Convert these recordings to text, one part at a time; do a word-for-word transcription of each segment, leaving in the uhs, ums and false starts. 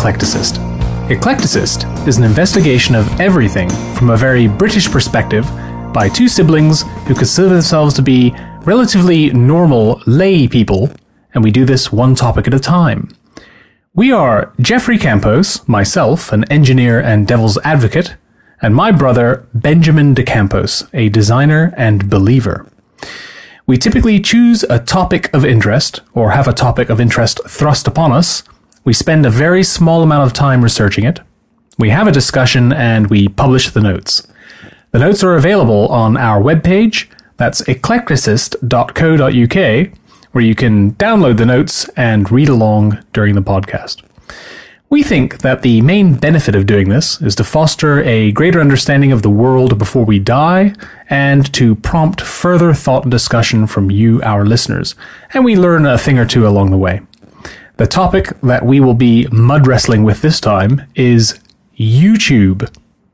Eclecticist. Eclecticist is an investigation of everything from a very British perspective by two siblings who consider themselves to be relatively normal lay people, and we do this one topic at a time. We are Jeffrey Campos, myself, an engineer and devil's advocate, and my brother Benjamin De Campos, a designer and believer. We typically choose a topic of interest, or have a topic of interest thrust upon us. We spend a very small amount of time researching it. We have a discussion and we publish the notes. The notes are available on our webpage, that's eclecticist dot co dot uk, where you can download the notes and read along during the podcast. We think that the main benefit of doing this is to foster a greater understanding of the world before we die and to prompt further thought and discussion from you, our listeners, and we learn a thing or two along the way. The topic that we will be mud wrestling with this time is YouTube.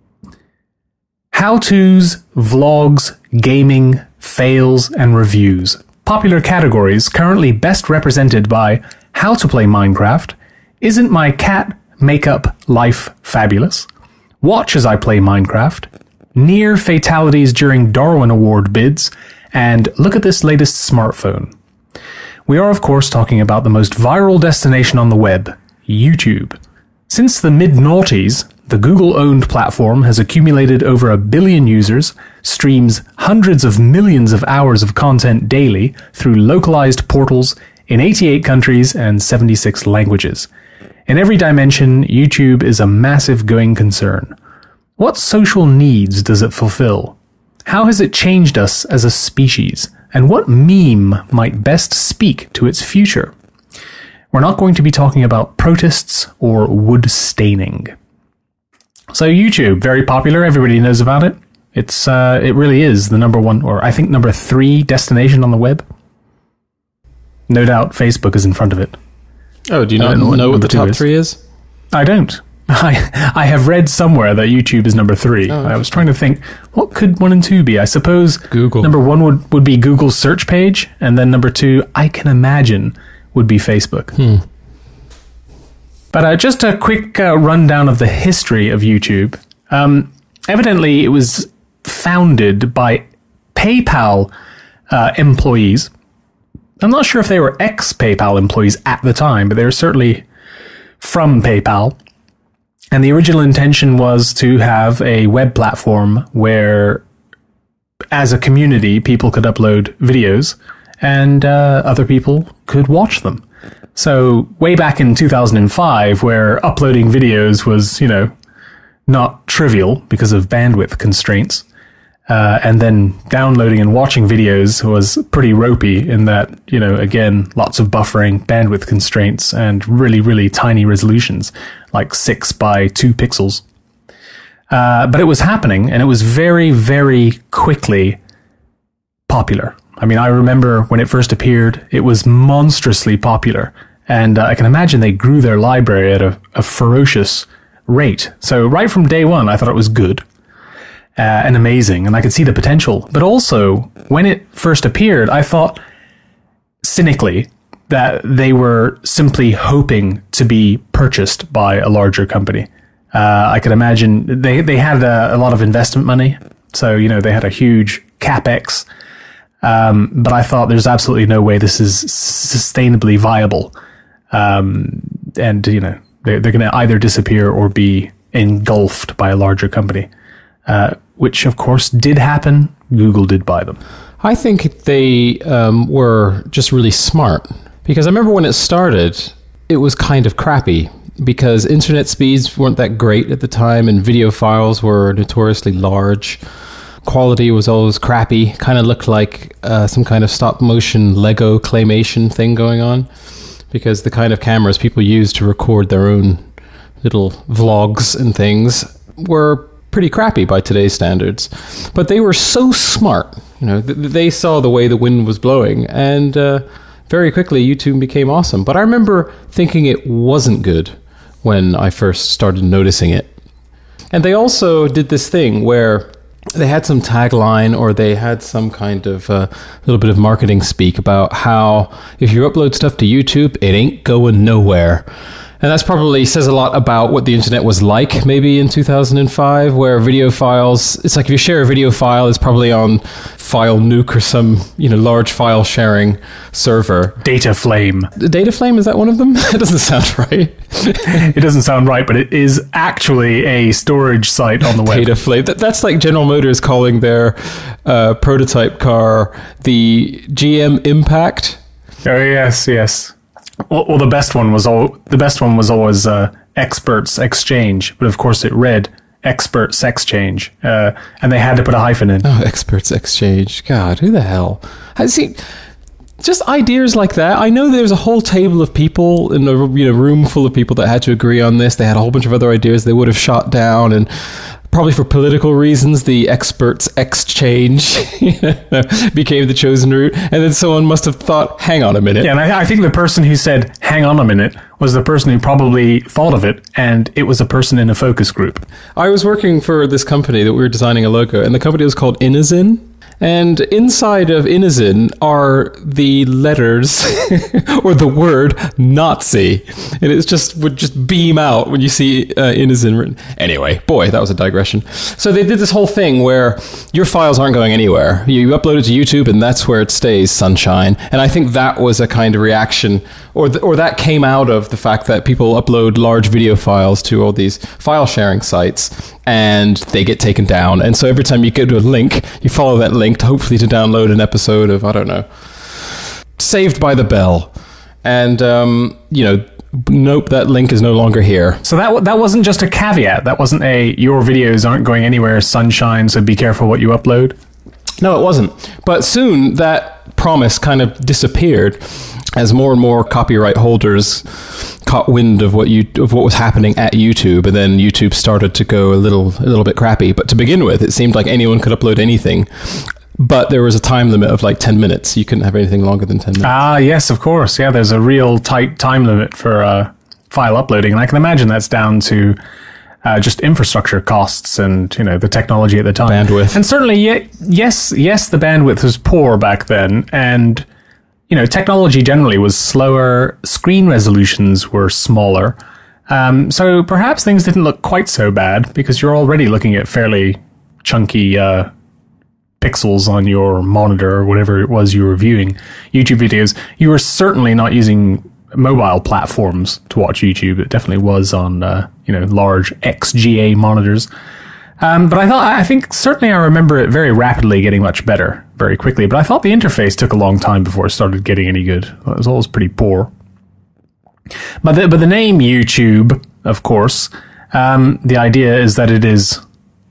How-tos, vlogs, gaming, fails, and reviews. Popular categories currently best represented by How to Play Minecraft, Isn't My Cat Makeup Life Fabulous? Watch as I Play Minecraft, Near Fatalities During Darwin Award Bids, and Look at This Latest Smartphone. We are, of course, talking about the most viral destination on the web, YouTube. Since the mid-naughties, the Google-owned platform has accumulated over a billion users, streams hundreds of millions of hours of content daily through localized portals in eighty-eight countries and seventy-six languages. In every dimension, YouTube is a massive going concern. What social needs does it fulfill? How has it changed us as a species? And what meme might best speak to its future? We're not going to be talking about protests or wood staining. So YouTube, very popular. Everybody knows about it. It's uh, it really is the number one, or I think number three destination on the web. No doubt Facebook is in front of it. Oh, do you not know, know what the top is. three is? I don't. I I have read somewhere that YouTube is number three. Oh, I was trying to think, what could one and two be? I suppose Google. Number one would, would be Google's search page, and then number two, I can imagine, would be Facebook. Hmm. But uh, just a quick uh, rundown of the history of YouTube. Um, evidently, it was founded by PayPal uh, employees. I'm not sure if they were ex-PayPal employees at the time, but they were certainly from PayPal. And the original intention was to have a web platform where, as a community, people could upload videos and uh, other people could watch them. So way back in two thousand five, where uploading videos was, you know, not trivial because of bandwidth constraints, Uh, and then downloading and watching videos was pretty ropey in that, you know, again, lots of buffering, bandwidth constraints, and really, really tiny resolutions, like six by two pixels. Uh, but it was happening, and it was very, very quickly popular. I mean, I remember when it first appeared, it was monstrously popular, and uh, I can imagine they grew their library at a, a ferocious rate. So right from day one, I thought it was good. Uh, and amazing, and I could see the potential. But also, when it first appeared, I thought, cynically, that they were simply hoping to be purchased by a larger company. Uh, I could imagine they, they had a, a lot of investment money, so, you know, they had a huge capex, um, but I thought there's absolutely no way this is sustainably viable. Um, and, you know, they're, they're going to either disappear or be engulfed by a larger company. Uh, which, of course, did happen. Google did buy them. I think they um, were just really smart. Because I remember when it started, it was kind of crappy. Because internet speeds weren't that great at the time, and video files were notoriously large. Quality was always crappy. Kind of looked like uh, some kind of stop-motion Lego claymation thing going on. Because the kind of cameras people used to record their own little vlogs and things were pretty crappy by today's standards, but they were so smart. You know, th- they saw the way the wind was blowing, and uh, very quickly YouTube became awesome. But I remember thinking it wasn't good when I first started noticing it. And they also did this thing where they had some tagline, or they had some kind of uh, little bit of marketing speak about how if you upload stuff to YouTube, it ain't going nowhere. And that's probably says a lot about what the internet was like maybe in two thousand five, where video files, it's like if you share a video file, it's probably on File Nuke or some, you know, large file sharing server. Data Flame. Data Flame, is that one of them? That doesn't sound right. It doesn't sound right, but it is actually a storage site on the web. Data Flame. That, that's like General Motors calling their uh, prototype car the G M Impact. Oh, yes, yes. Well, well, the best one was all, the best one was always uh, Experts Exchange, but of course it read Experts Exchange, uh, and they had to put a hyphen in. Oh, Experts Exchange. God, who the hell? I see. Just ideas like that. I know there's a whole table of people in a, you know, room full of people that had to agree on this. They had a whole bunch of other ideas they would have shot down, and probably for political reasons, the Experts Exchange became the chosen route. And then someone must have thought, hang on a minute. Yeah, and I, I think the person who said, hang on a minute, was the person who probably thought of it, and it was a person in a focus group. I was working for this company that we were designing a logo, and the company was called Inazin. And inside of Inazin are the letters or the word Nazi. And it just would just beam out when you see uh, Inazin written. Anyway, boy, that was a digression. So they did this whole thing where your files aren't going anywhere. You upload it to YouTube and that's where it stays, sunshine. And I think that was a kind of reaction, or, th- or that came out of the fact that people upload large video files to all these file sharing sites and they get taken down. And so every time you go to a link, you follow that link to hopefully to download an episode of, I don't know, Saved by the Bell. And, um, you know, nope, that link is no longer here. So that that wasn't just a caveat. That wasn't a, your videos aren't going anywhere, sunshine, so be careful what you upload. No, it wasn't. But soon that promise kind of disappeared as more and more copyright holders caught wind of what you of what was happening at YouTube, and then YouTube started to go a little a little bit crappy. But to begin with, it seemed like anyone could upload anything. But there was a time limit of like ten minutes. You couldn't have anything longer than ten minutes. Ah, yes, of course. Yeah, there's a real tight time limit for uh, file uploading. And I can imagine that's down to uh, just infrastructure costs and, you know, the technology at the time. Bandwidth. And certainly, yeah, yes, yes, the bandwidth was poor back then. And, you know, technology generally was slower. Screen resolutions were smaller. Um, so perhaps things didn't look quite so bad because you're already looking at fairly chunky uh pixels on your monitor or whatever it was you were viewing YouTube videos. You were certainly not using mobile platforms to watch YouTube. It definitely was on, uh, you know, large X G A monitors. Um, but I thought, I think certainly I remember it very rapidly getting much better very quickly. But I thought the interface took a long time before it started getting any good. It was always pretty poor. But the, but the name YouTube, of course, um, the idea is that it is,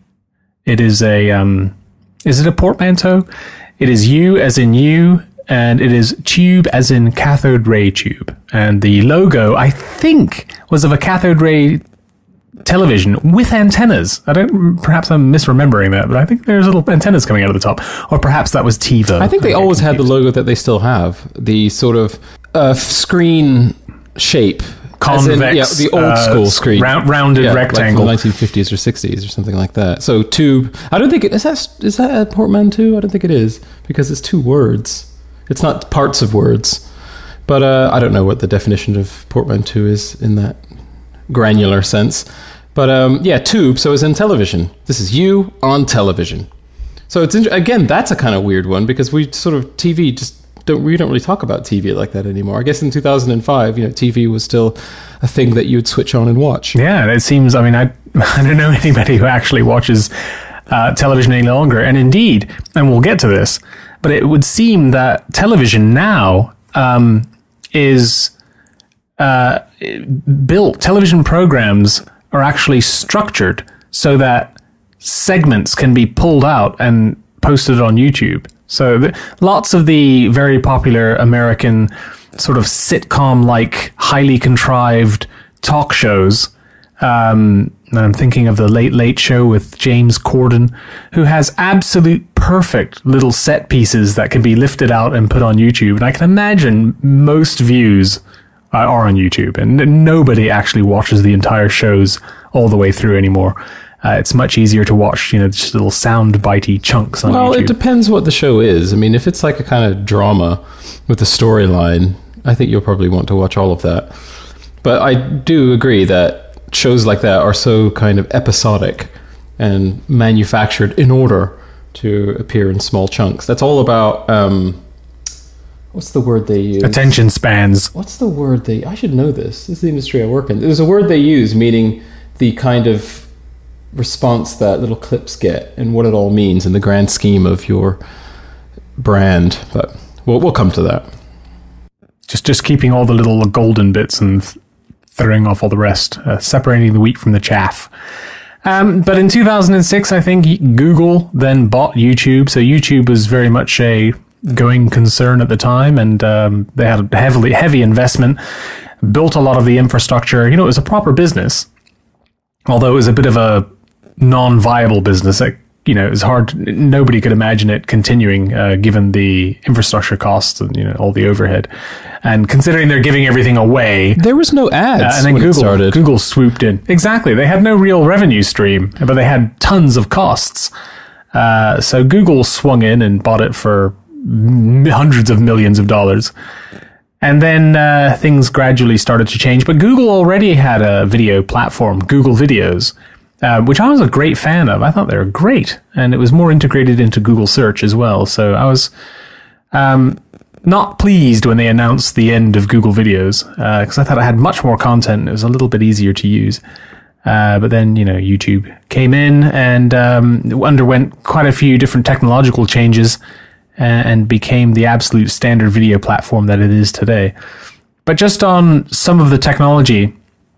it is a, um, is it a portmanteau? It is U as in you, and it is tube as in cathode ray tube. And the logo, I think, was of a cathode ray television with antennas. I don't, perhaps I'm misremembering that, but I think there's little antennas coming out of the top. Or perhaps that was TiVo. I think they always had the logo that they still have. The sort of uh, screen shape. Convex, in, yeah, the old school uh, screen, round, rounded yeah, rectangle, like from the nineteen fifties or sixties or something like that. So tube. I don't think it is that. Is that a portmanteau? I don't think it is because it's two words. It's not parts of words. But uh, I don't know what the definition of portmanteau is in that granular sense. But um, yeah, tube. So it's in television. This is you on television. So it's in, again, that's a kind of weird one because we sort of T V just. Don't, we don't really talk about T V like that anymore. I guess in two thousand five, you know, T V was still a thing that you would switch on and watch. Yeah, it seems, I mean, I, I don't know anybody who actually watches uh, television any longer. And indeed, and we'll get to this, but it would seem that television now um, is uh, built, television programs are actually structured so that segments can be pulled out and posted on YouTube. So the, lots of the very popular American sort of sitcom-like, highly contrived talk shows. Um, and I'm thinking of the Late Late Show with James Corden, who has absolute perfect little set pieces that can be lifted out and put on YouTube. And I can imagine most views uh, are on YouTube, and nobody actually watches the entire shows all the way through anymore. Uh, it's much easier to watch, you know, just little sound bitey chunks on well, YouTube. Well, it depends what the show is. I mean, if it's like a kind of drama with a storyline, I think you'll probably want to watch all of that. But I do agree that shows like that are so kind of episodic and manufactured in order to appear in small chunks. That's all about, um, what's the word they use? Attention spans. What's the word they, I should know this. This is the industry I work in. There's a word they use meaning the kind of response that little clips get and what it all means in the grand scheme of your brand. But we'll, we'll come to that. Just just keeping all the little golden bits and th- throwing off all the rest, uh, separating the wheat from the chaff. Um, but in two thousand six, I think Google then bought YouTube. So YouTube was very much a going concern at the time, and um, they had a heavily heavy investment, built a lot of the infrastructure. You know, it was a proper business, although it was a bit of a non-viable business. Like, you know, it was hard. Nobody could imagine it continuing, uh, given the infrastructure costs and, you know, all the overhead. And considering they're giving everything away, there was no ads. Uh, and then when Google it started. Google swooped in. Exactly. They had no real revenue stream, but they had tons of costs. Uh, so Google swung in and bought it for hundreds of millions of dollars. And then uh, things gradually started to change. But Google already had a video platform, Google Videos, Uh, which I was a great fan of. I thought they were great. And it was more integrated into Google Search as well. So I was um, not pleased when they announced the end of Google Videos, because uh, I thought it had much more content and it was a little bit easier to use. Uh, but then, you know, YouTube came in and um, underwent quite a few different technological changes and, and became the absolute standard video platform that it is today. But just on some of the technology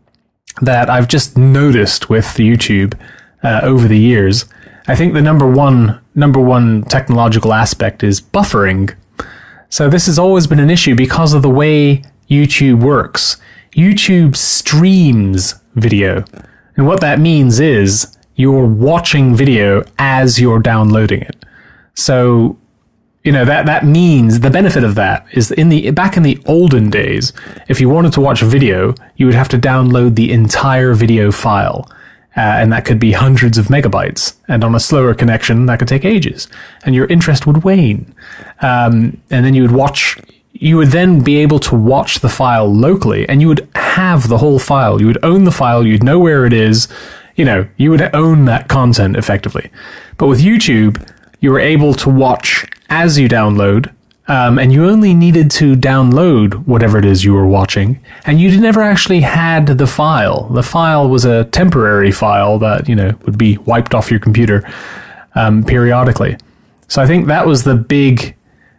that I've just noticed with YouTube uh, over the years, I think the number one number one technological aspect is buffering. So this has always been an issue because of the way YouTube works. YouTube streams video. And what that means is you're watching video as you're downloading it. So, you know, that, that means the benefit of that is in the back in the olden days, if you wanted to watch a video, you would have to download the entire video file. Uh, and that could be hundreds of megabytes. And on a slower connection, that could take ages. And your interest would wane. Um, and then you would watch, you would then be able to watch the file locally, and you would have the whole file. You would own the file, you'd know where it is. You know, you would own that content effectively. But with YouTube, you were able to watch as you download, um, and you only needed to download whatever it is you were watching, and you never actually had the file. The file was a temporary file that, you know, would be wiped off your computer um, periodically. So I think that was the big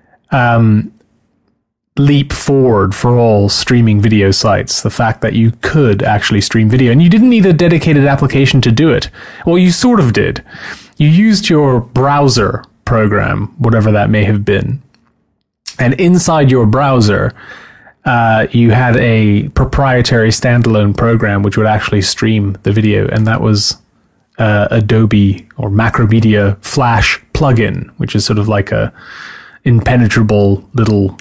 um, leap forward for all streaming video sites, the fact that you could actually stream video, and you didn't need a dedicated application to do it. Well, you sort of did. You used your browser program, whatever that may have been. And inside your browser, uh, you had a proprietary standalone program which would actually stream the video. And that was uh, Adobe or Macromedia Flash plugin, which is sort of like a impenetrable little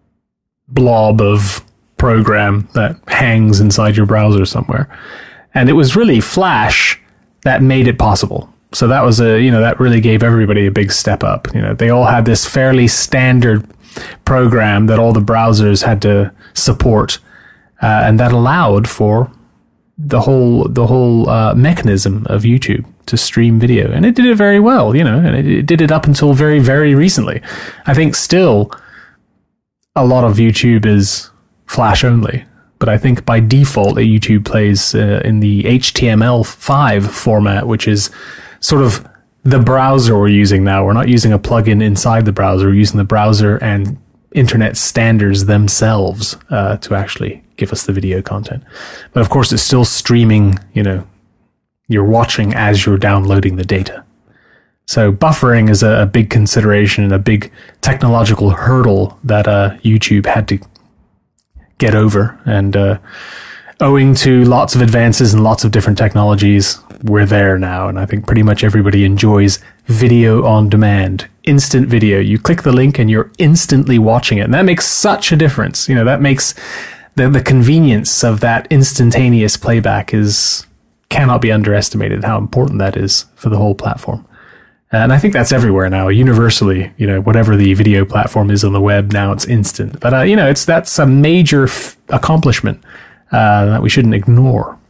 blob of program that hangs inside your browser somewhere. And it was really Flash that made it possible. So that was a, you know, that really gave everybody a big step up. You know, they all had this fairly standard program that all the browsers had to support, uh, and that allowed for the whole the whole uh, mechanism of YouTube to stream video, and it did it very well. You know, and it, it did it up until very very recently. I think still a lot of YouTube is Flash only. But I think by default, YouTube plays uh, in the H T M L five format, which is sort of the browser we're using now. We're not using a plugin inside the browser. We're using the browser and internet standards themselves uh, to actually give us the video content. But of course, it's still streaming, you know, you're watching as you're downloading the data. So buffering is a, a big consideration and a big technological hurdle that uh, YouTube had to get over, and uh, owing to lots of advances and lots of different technologies, we're there now, and I think pretty much everybody enjoys video on demand, instant video. You click the link and you're instantly watching it, and that makes such a difference. You know, that makes the the convenience of that instantaneous playback is cannot be underestimated, how important that is for the whole platform. And I think that's everywhere now, universally. You know, whatever the video platform is on the web now, it's instant. But uh, you know, it's that's a major f- accomplishment uh, that we shouldn't ignore.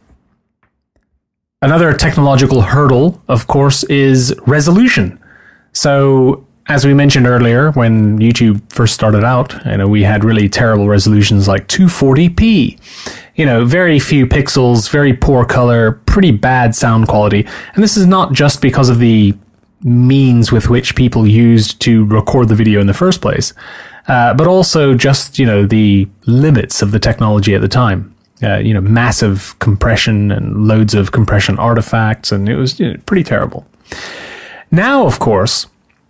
Another technological hurdle, of course, is resolution. So, as we mentioned earlier, when YouTube first started out, you know, we had really terrible resolutions like two forty p. You know, very few pixels, very poor color, pretty bad sound quality. And this is not just because of the means with which people used to record the video in the first place, uh, but also just, you know, the limits of the technology at the time. Uh, you know, massive compression and loads of compression artifacts, and it was, you know, pretty terrible. Now, of course,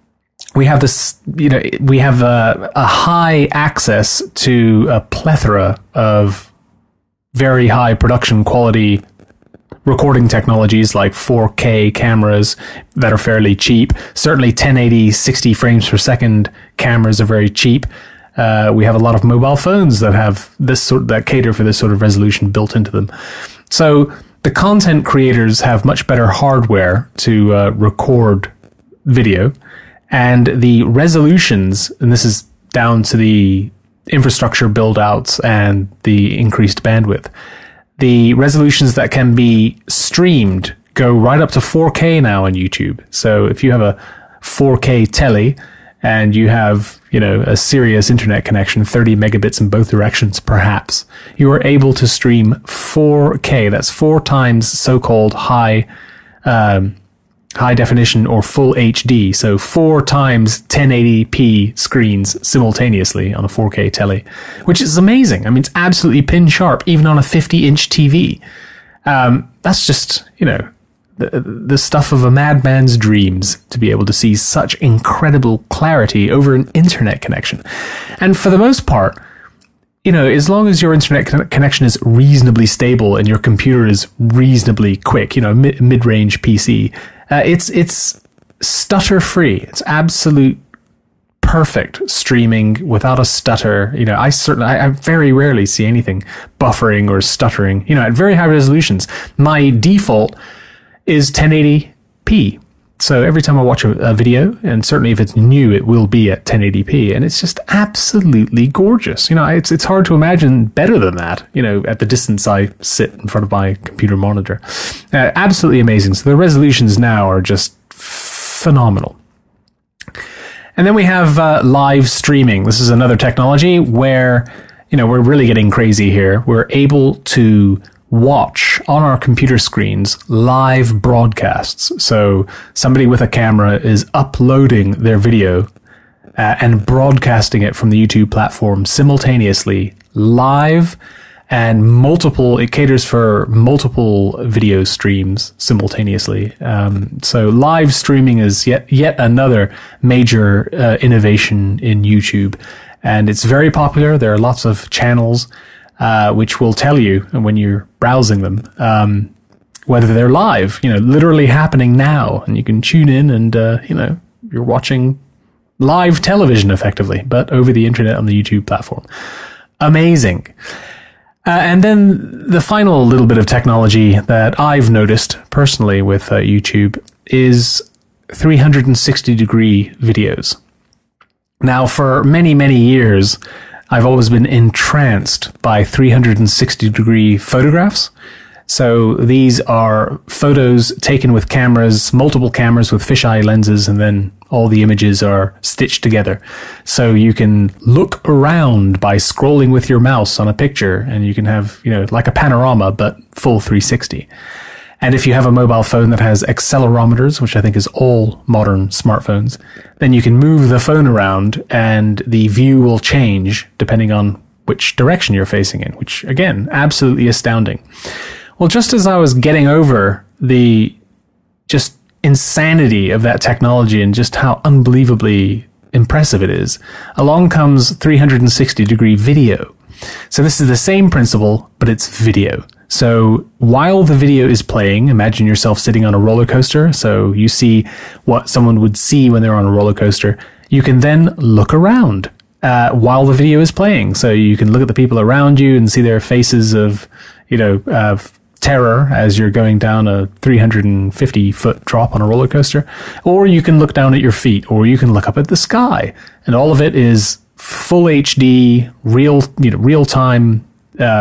we have this, you know, we have a, a high access to a plethora of very high production quality recording technologies like four K cameras that are fairly cheap. Certainly ten eighty, sixty frames per second cameras are very cheap. Uh, we have a lot of mobile phones that have this sort that cater for this sort of resolution built into them. So the content creators have much better hardware to uh, record video, and the resolutions, and this is down to the infrastructure build-outs and the increased bandwidth. The resolutions that can be streamed go right up to four K now on YouTube. So if you have a four K telly and you have, you know, a serious internet connection, thirty megabits in both directions perhaps, you are able to stream four K. That's four times so-called high um, high definition or full H D, so four times ten eighty p screens simultaneously on a four K telly, which is amazing. I mean, it's absolutely pin sharp, even on a fifty inch T V. Um, that's just, you know, the, the stuff of a madman's dreams to be able to see such incredible clarity over an internet connection. And for the most part, you know, as long as your internet con- connection is reasonably stable and your computer is reasonably quick, you know, mid- mid-range P C, Uh, it's it's stutter free. It's absolute perfect streaming without a stutter. You know, I certainly I, I very rarely see anything buffering or stuttering. You know, at very high resolutions, my default is ten eighty p. So every time I watch a, a video, and certainly if it's new, it will be at ten eighty p, and it's just absolutely gorgeous. You know, it's it's hard to imagine better than that. You know, at the distance I sit in front of my computer monitor, uh, absolutely amazing. So the resolutions now are just phenomenal. And then we have uh, live streaming. This is another technology where, you know, we're really getting crazy here. We're able to watch on our computer screens live broadcasts. So somebody with a camera is uploading their video uh, and broadcasting it from the YouTube platform simultaneously, live, and multiple, it caters for multiple video streams simultaneously. Um, so live streaming is yet, yet another major uh, innovation in YouTube, and it's very popular. There are lots of channels Uh, which will tell you when you're browsing them um, whether they're live, you know, literally happening now, and you can tune in and uh, you know, you're watching live television effectively, but over the internet on the YouTube platform. Amazing. Uh, and then the final little bit of technology that I've noticed personally with uh, YouTube is three sixty degree videos. Now, for many, many years, I've always been entranced by three sixty degree photographs. So these are photos taken with cameras, multiple cameras with fisheye lenses, and then all the images are stitched together. So you can look around by scrolling with your mouse on a picture, and you can have, you know, like a panorama, but full three sixty. And if you have a mobile phone that has accelerometers, which I think is all modern smartphones, then you can move the phone around and the view will change depending on which direction you're facing in, which, again, absolutely astounding. Well, just as I was getting over the just insanity of that technology and just how unbelievably impressive it is, along comes three sixty degree video. So this is the same principle, but it's video. So while the video is playing, imagine yourself sitting on a roller coaster. So you see what someone would see when they're on a roller coaster. You can then look around uh, while the video is playing. So you can look at the people around you and see their faces of, you know, uh, terror as you're going down a three hundred fifty foot drop on a roller coaster. Or you can look down at your feet, or you can look up at the sky. And all of it is full H D, real, you know, real time uh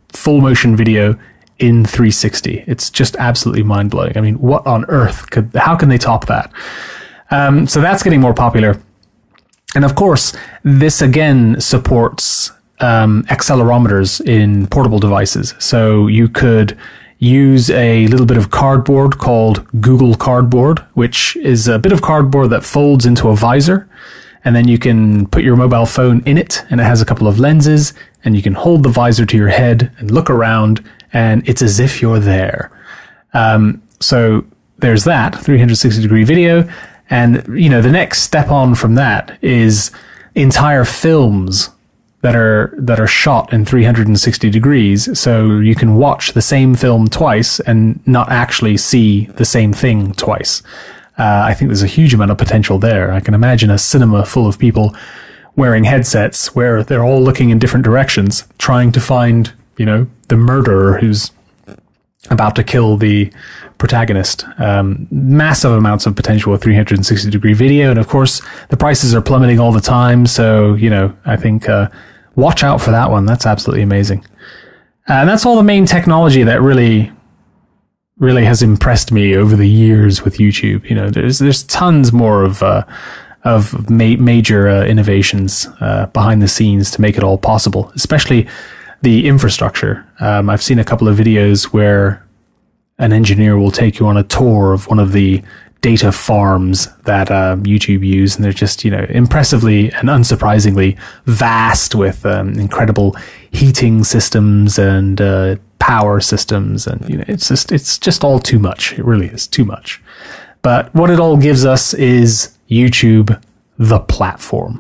full motion video in three sixty. It's just absolutely mind blowing. I mean, what on earth could, how can they top that? Um, so that's getting more popular. And of course, this again supports um, accelerometers in portable devices. So you could use a little bit of cardboard called Google Cardboard, which is a bit of cardboard that folds into a visor. And then you can put your mobile phone in it, and it has a couple of lenses, and you can hold the visor to your head and look around, and it's as if you're there. Um, so there's that, three sixty degree video. And, you know, the next step on from that is entire films that are that are shot in three sixty degrees, so you can watch the same film twice and not actually see the same thing twice. Uh, I think there's a huge amount of potential there. I can imagine a cinema full of people wearing headsets where they're all looking in different directions, trying to find, you know, the murderer who's about to kill the protagonist. Um, massive amounts of potential with three sixty degree video. And of course, the prices are plummeting all the time. So, you know, I think uh, watch out for that one. That's absolutely amazing. Uh, and that's all the main technology that really... really has impressed me over the years with YouTube. You know, there's there's tons more of uh, of ma- major uh, innovations uh, behind the scenes to make it all possible, especially the infrastructure. Um, I've seen a couple of videos where an engineer will take you on a tour of one of the data farms that uh, YouTube use, and they're just, you know, impressively and unsurprisingly vast with um, incredible heating systems and uh, power systems, and you know, it's just it's just all too much. It really is too much. But what it all gives us is YouTube, the platform.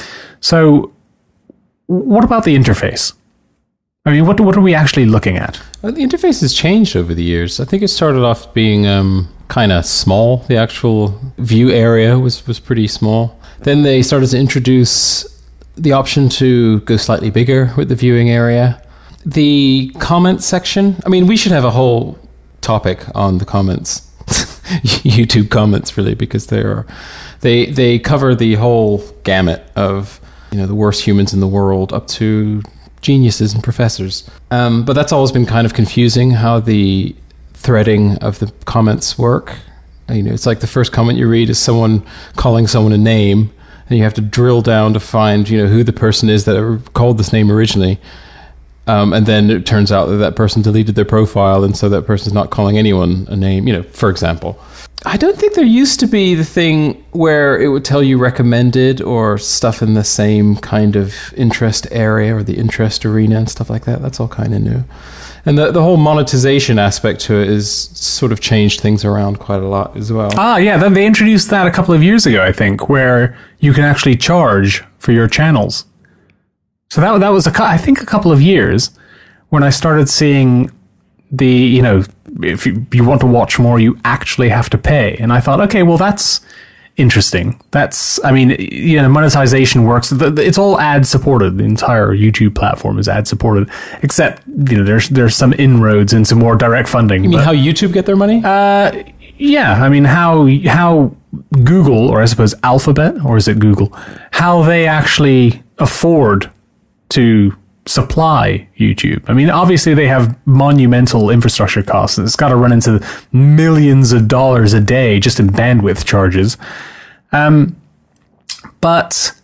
So, what about the interface? I mean, what what are we actually looking at? Well, the interface has changed over the years. I think it started off being um, kind of small. The actual view area was, was pretty small. Then they started to introduce the option to go slightly bigger with the viewing area. The comment section, I mean, we should have a whole topic on the comments. YouTube comments, really, because they are they they cover the whole gamut of, you know, the worst humans in the world up to geniuses and professors. Um, but that's always been kind of confusing how the threading of the comments work. You know, it's like the first comment you read is someone calling someone a name, and you have to drill down to find, you know, who the person is that called this name originally. Um, and then it turns out that that person deleted their profile, and so that person's not calling anyone a name, you know, for example. I don't think there used to be the thing where it would tell you recommended or stuff in the same kind of interest area or the interest arena and stuff like that. That's all kind of new. And the, the whole monetization aspect to it is sort of changed things around quite a lot as well. Ah, yeah, then they introduced that a couple of years ago, I think, where you can actually charge for your channels. So that that was, a, I think, a couple of years when I started seeing the, you know, if you, you want to watch more, you actually have to pay. And I thought, okay, well, that's interesting. That's, I mean, you know, monetization works. It's all ad supported. The entire YouTube platform is ad supported, except, you know, there's there's some inroads into more direct funding. You mean but, how YouTube get their money? Uh, yeah. I mean, how how Google, or I suppose Alphabet, or is it Google, how they actually afford to supply YouTube. I mean, obviously they have monumental infrastructure costs. It's got to run into millions of dollars a day just in bandwidth charges. Um, but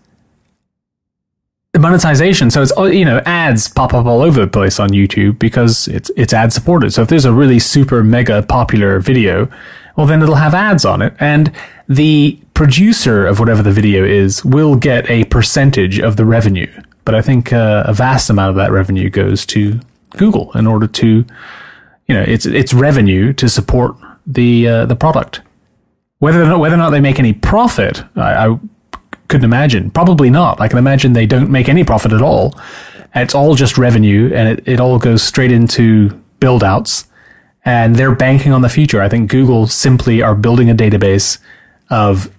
the monetization, so it's, you know, ads pop up all over the place on YouTube because it's it's ad supported. So if there's a really super mega popular video, well, then it'll have ads on it, and the producer of whatever the video is will get a percentage of the revenue. But I think uh, a vast amount of that revenue goes to Google in order to, you know, it's it's revenue to support the uh, the product. Whether or not whether or not they make any profit, I, I couldn't imagine. Probably not. I can imagine they don't make any profit at all. It's all just revenue, and it, it all goes straight into build outs, and they're banking on the future. I think Google simply are building a database of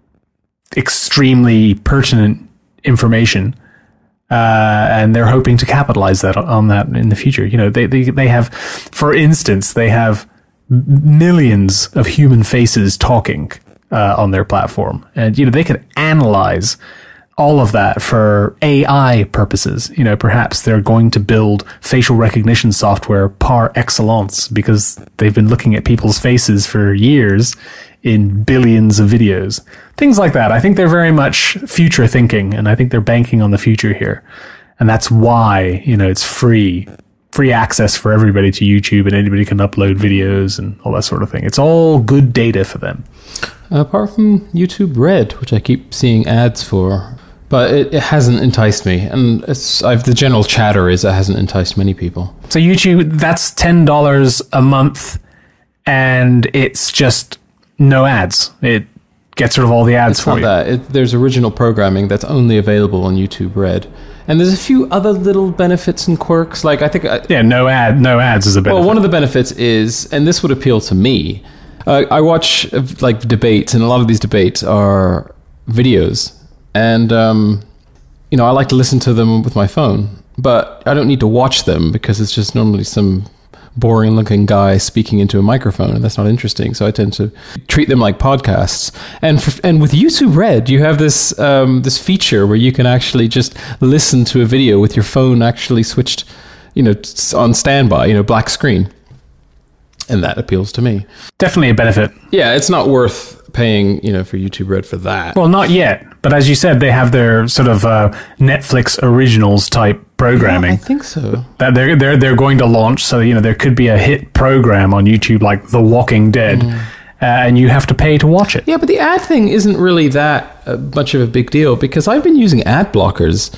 extremely pertinent information. Uh, and they're hoping to capitalize that on that in the future. You know, they, they, they have, for instance, they have millions of human faces talking uh, on their platform. And, you know, they could analyze all of that for A I purposes. You know, perhaps they're going to build facial recognition software par excellence because they've been looking at people's faces for years in billions of videos. Things like that. I think they're very much future thinking, and I think they're banking on the future here. And that's why, you know, it's free. Free access for everybody to YouTube, and anybody can upload videos and all that sort of thing. It's all good data for them. Apart from YouTube Red, which I keep seeing ads for, but it, it hasn't enticed me. And it's, I've, the general chatter is it hasn't enticed many people. So YouTube, that's ten dollars a month, and it's just no ads. It gets rid of all the ads it's for not you. That. It, there's original programming that's only available on YouTube Red. And there's a few other little benefits and quirks. Like, I think... I, yeah, no ad, no ads is a benefit. Well, one of the benefits is, and this would appeal to me, uh, I watch, uh, like, debates, and a lot of these debates are videos. And, um, you know, I like to listen to them with my phone. But I don't need to watch them because it's just normally some boring-looking guy speaking into a microphone, and that's not interesting. So I tend to treat them like podcasts. And for, and with YouTube Red, you have this um, this feature where you can actually just listen to a video with your phone actually switched, you know, on standby, you know, black screen. And that appeals to me. Definitely a benefit. Yeah, it's not worth paying, you know, for YouTube Red for that. Well, not yet. But as you said, they have their sort of uh, Netflix originals type programming. Yeah, I think so. That they're they're they're going to launch. So you know there could be a hit program on YouTube like The Walking Dead, mm. uh, and you have to pay to watch it. Yeah, but the ad thing isn't really that uh, much of a big deal because I've been using ad blockers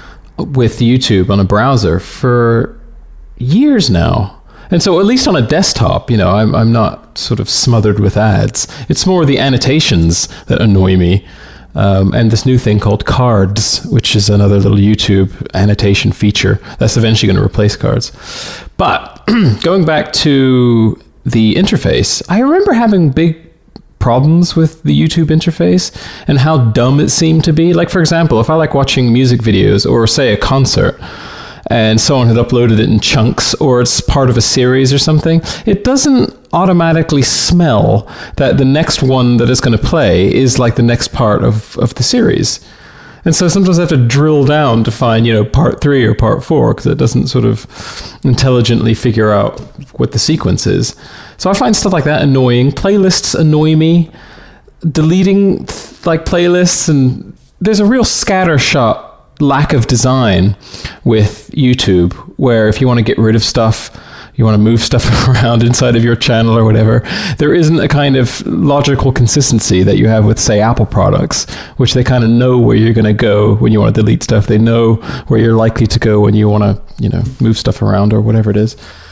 with YouTube on a browser for years now. And so at least on a desktop, you know, I'm I'm not sort of smothered with ads. It's more the annotations that annoy me. Um, and this new thing called Cards, which is another little YouTube annotation feature that's eventually going to replace Cards. But going back to the interface, I remember having big problems with the YouTube interface and how dumb it seemed to be. Like, for example, if I like watching music videos or, say, a concert, and someone had uploaded it in chunks, or it's part of a series or something, it doesn't automatically smell that the next one that is going to play is like the next part of, of the series. And so sometimes I have to drill down to find, you know, part three or part four, because it doesn't sort of intelligently figure out what the sequence is. So I find stuff like that annoying. Playlists annoy me. Deleting like playlists, and there's a real scattershot lack of design with YouTube, where if you want to get rid of stuff, you want to move stuff around inside of your channel or whatever, there isn't a kind of logical consistency that you have with, say, Apple products, which they kind of know where you're going to go when you want to delete stuff. They know where you're likely to go when you want to, you know, move stuff around or whatever it is.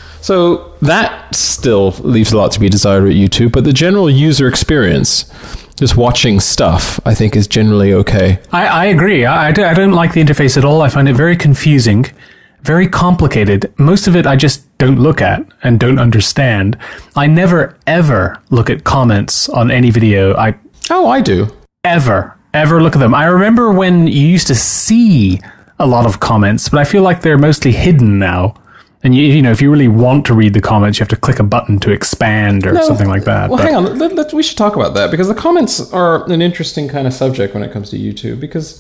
So that still leaves a lot to be desired with YouTube, but the general user experience, just watching stuff, I think is generally okay. I, I agree. I, I don't like the interface at all. I find it very confusing, very complicated. Most of it I just don't look at and don't understand. I never, ever look at comments on any video. I Oh, I do. Ever, ever look at them. I remember when you used to see a lot of comments, but I feel like they're mostly hidden now. And, you, you know, if you really want to read the comments, you have to click a button to expand or no, something like that. Well, but, hang on. Let, let, we should talk about that, because the comments are an interesting kind of subject when it comes to YouTube, because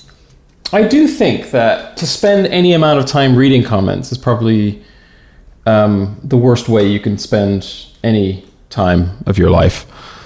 I do think that to spend any amount of time reading comments is probably um, the worst way you can spend any time of your life.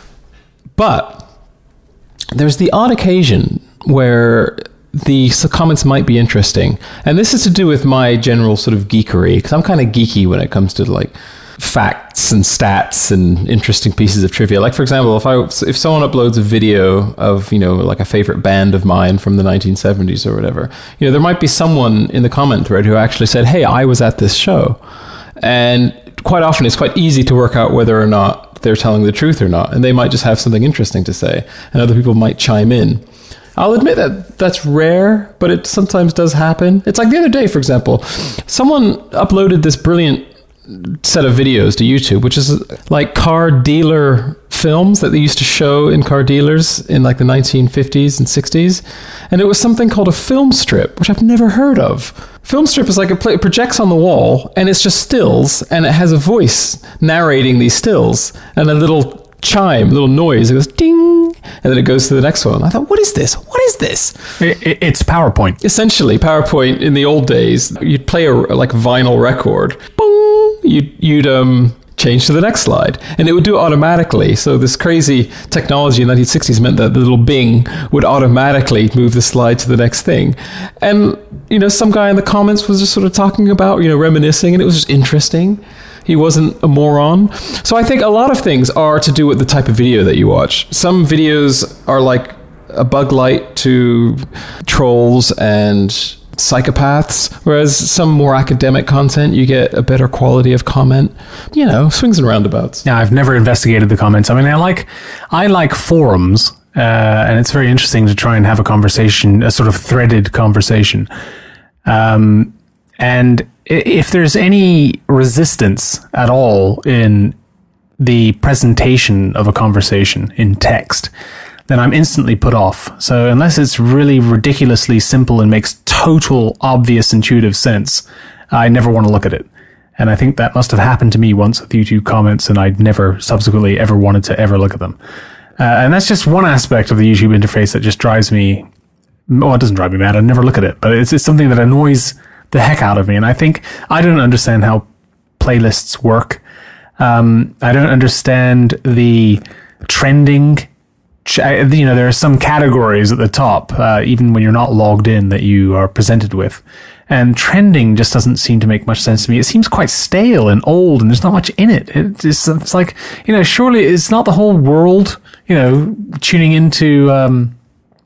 But there's the odd occasion where the comments might be interesting. And this is to do with my general sort of geekery, because I'm kind of geeky when it comes to like facts and stats and interesting pieces of trivia. Like, for example, if I if someone uploads a video of, you know, like a favorite band of mine from the nineteen seventies or whatever, you know, there might be someone in the comment thread who actually said, hey, I was at this show. And quite often it's quite easy to work out whether or not they're telling the truth or not. And they might just have something interesting to say, and other people might chime in. I'll admit that that's rare, but it sometimes does happen. It's like the other day, for example, someone uploaded this brilliant set of videos to YouTube, which is like car dealer films that they used to show in car dealers in like the nineteen fifties and sixties. And it was something called a film strip, which I've never heard of. Film strip is like a play, it projects on the wall, and it's just stills, and it has a voice narrating these stills, and a little chime, a little noise. It goes ding, bing, and then it goes to the next one. I thought, what is this? What is this? It, it, it's PowerPoint. Essentially, PowerPoint in the old days, you'd play a like vinyl record. Boom! You'd, you'd um, change to the next slide, and it would do it automatically. So this crazy technology in the nineteen sixties meant that the little bing would automatically move the slide to the next thing. And, you know, some guy in the comments was just sort of talking about, you know, reminiscing, and it was just interesting. He wasn't a moron. So I think a lot of things are to do with the type of video that you watch. Some videos are like a bug light to trolls and psychopaths, whereas some more academic content, you get a better quality of comment. You know, swings and roundabouts. Yeah, I've never investigated the comments. I mean, I like, I like forums, uh, and it's very interesting to try and have a conversation, a sort of threaded conversation. Um, and if there's any resistance at all in the presentation of a conversation in text, then I'm instantly put off. So unless it's really ridiculously simple and makes total, obvious, intuitive sense, I never want to look at it. And I think that must have happened to me once with YouTube comments, and I'd never subsequently ever wanted to ever look at them. Uh, and that's just one aspect of the YouTube interface that just drives me... Well, it doesn't drive me mad. I never look at it, but it's, it's something that annoys the heck out of me. And I think I don't understand how playlists work. Um, I don't understand the trending. You know, there are some categories at the top, uh, even when you're not logged in, that you are presented with. And trending just doesn't seem to make much sense to me. It seems quite stale and old, and there's not much in it. It's, it's like, you know, surely it's not the whole world, you know, tuning into um,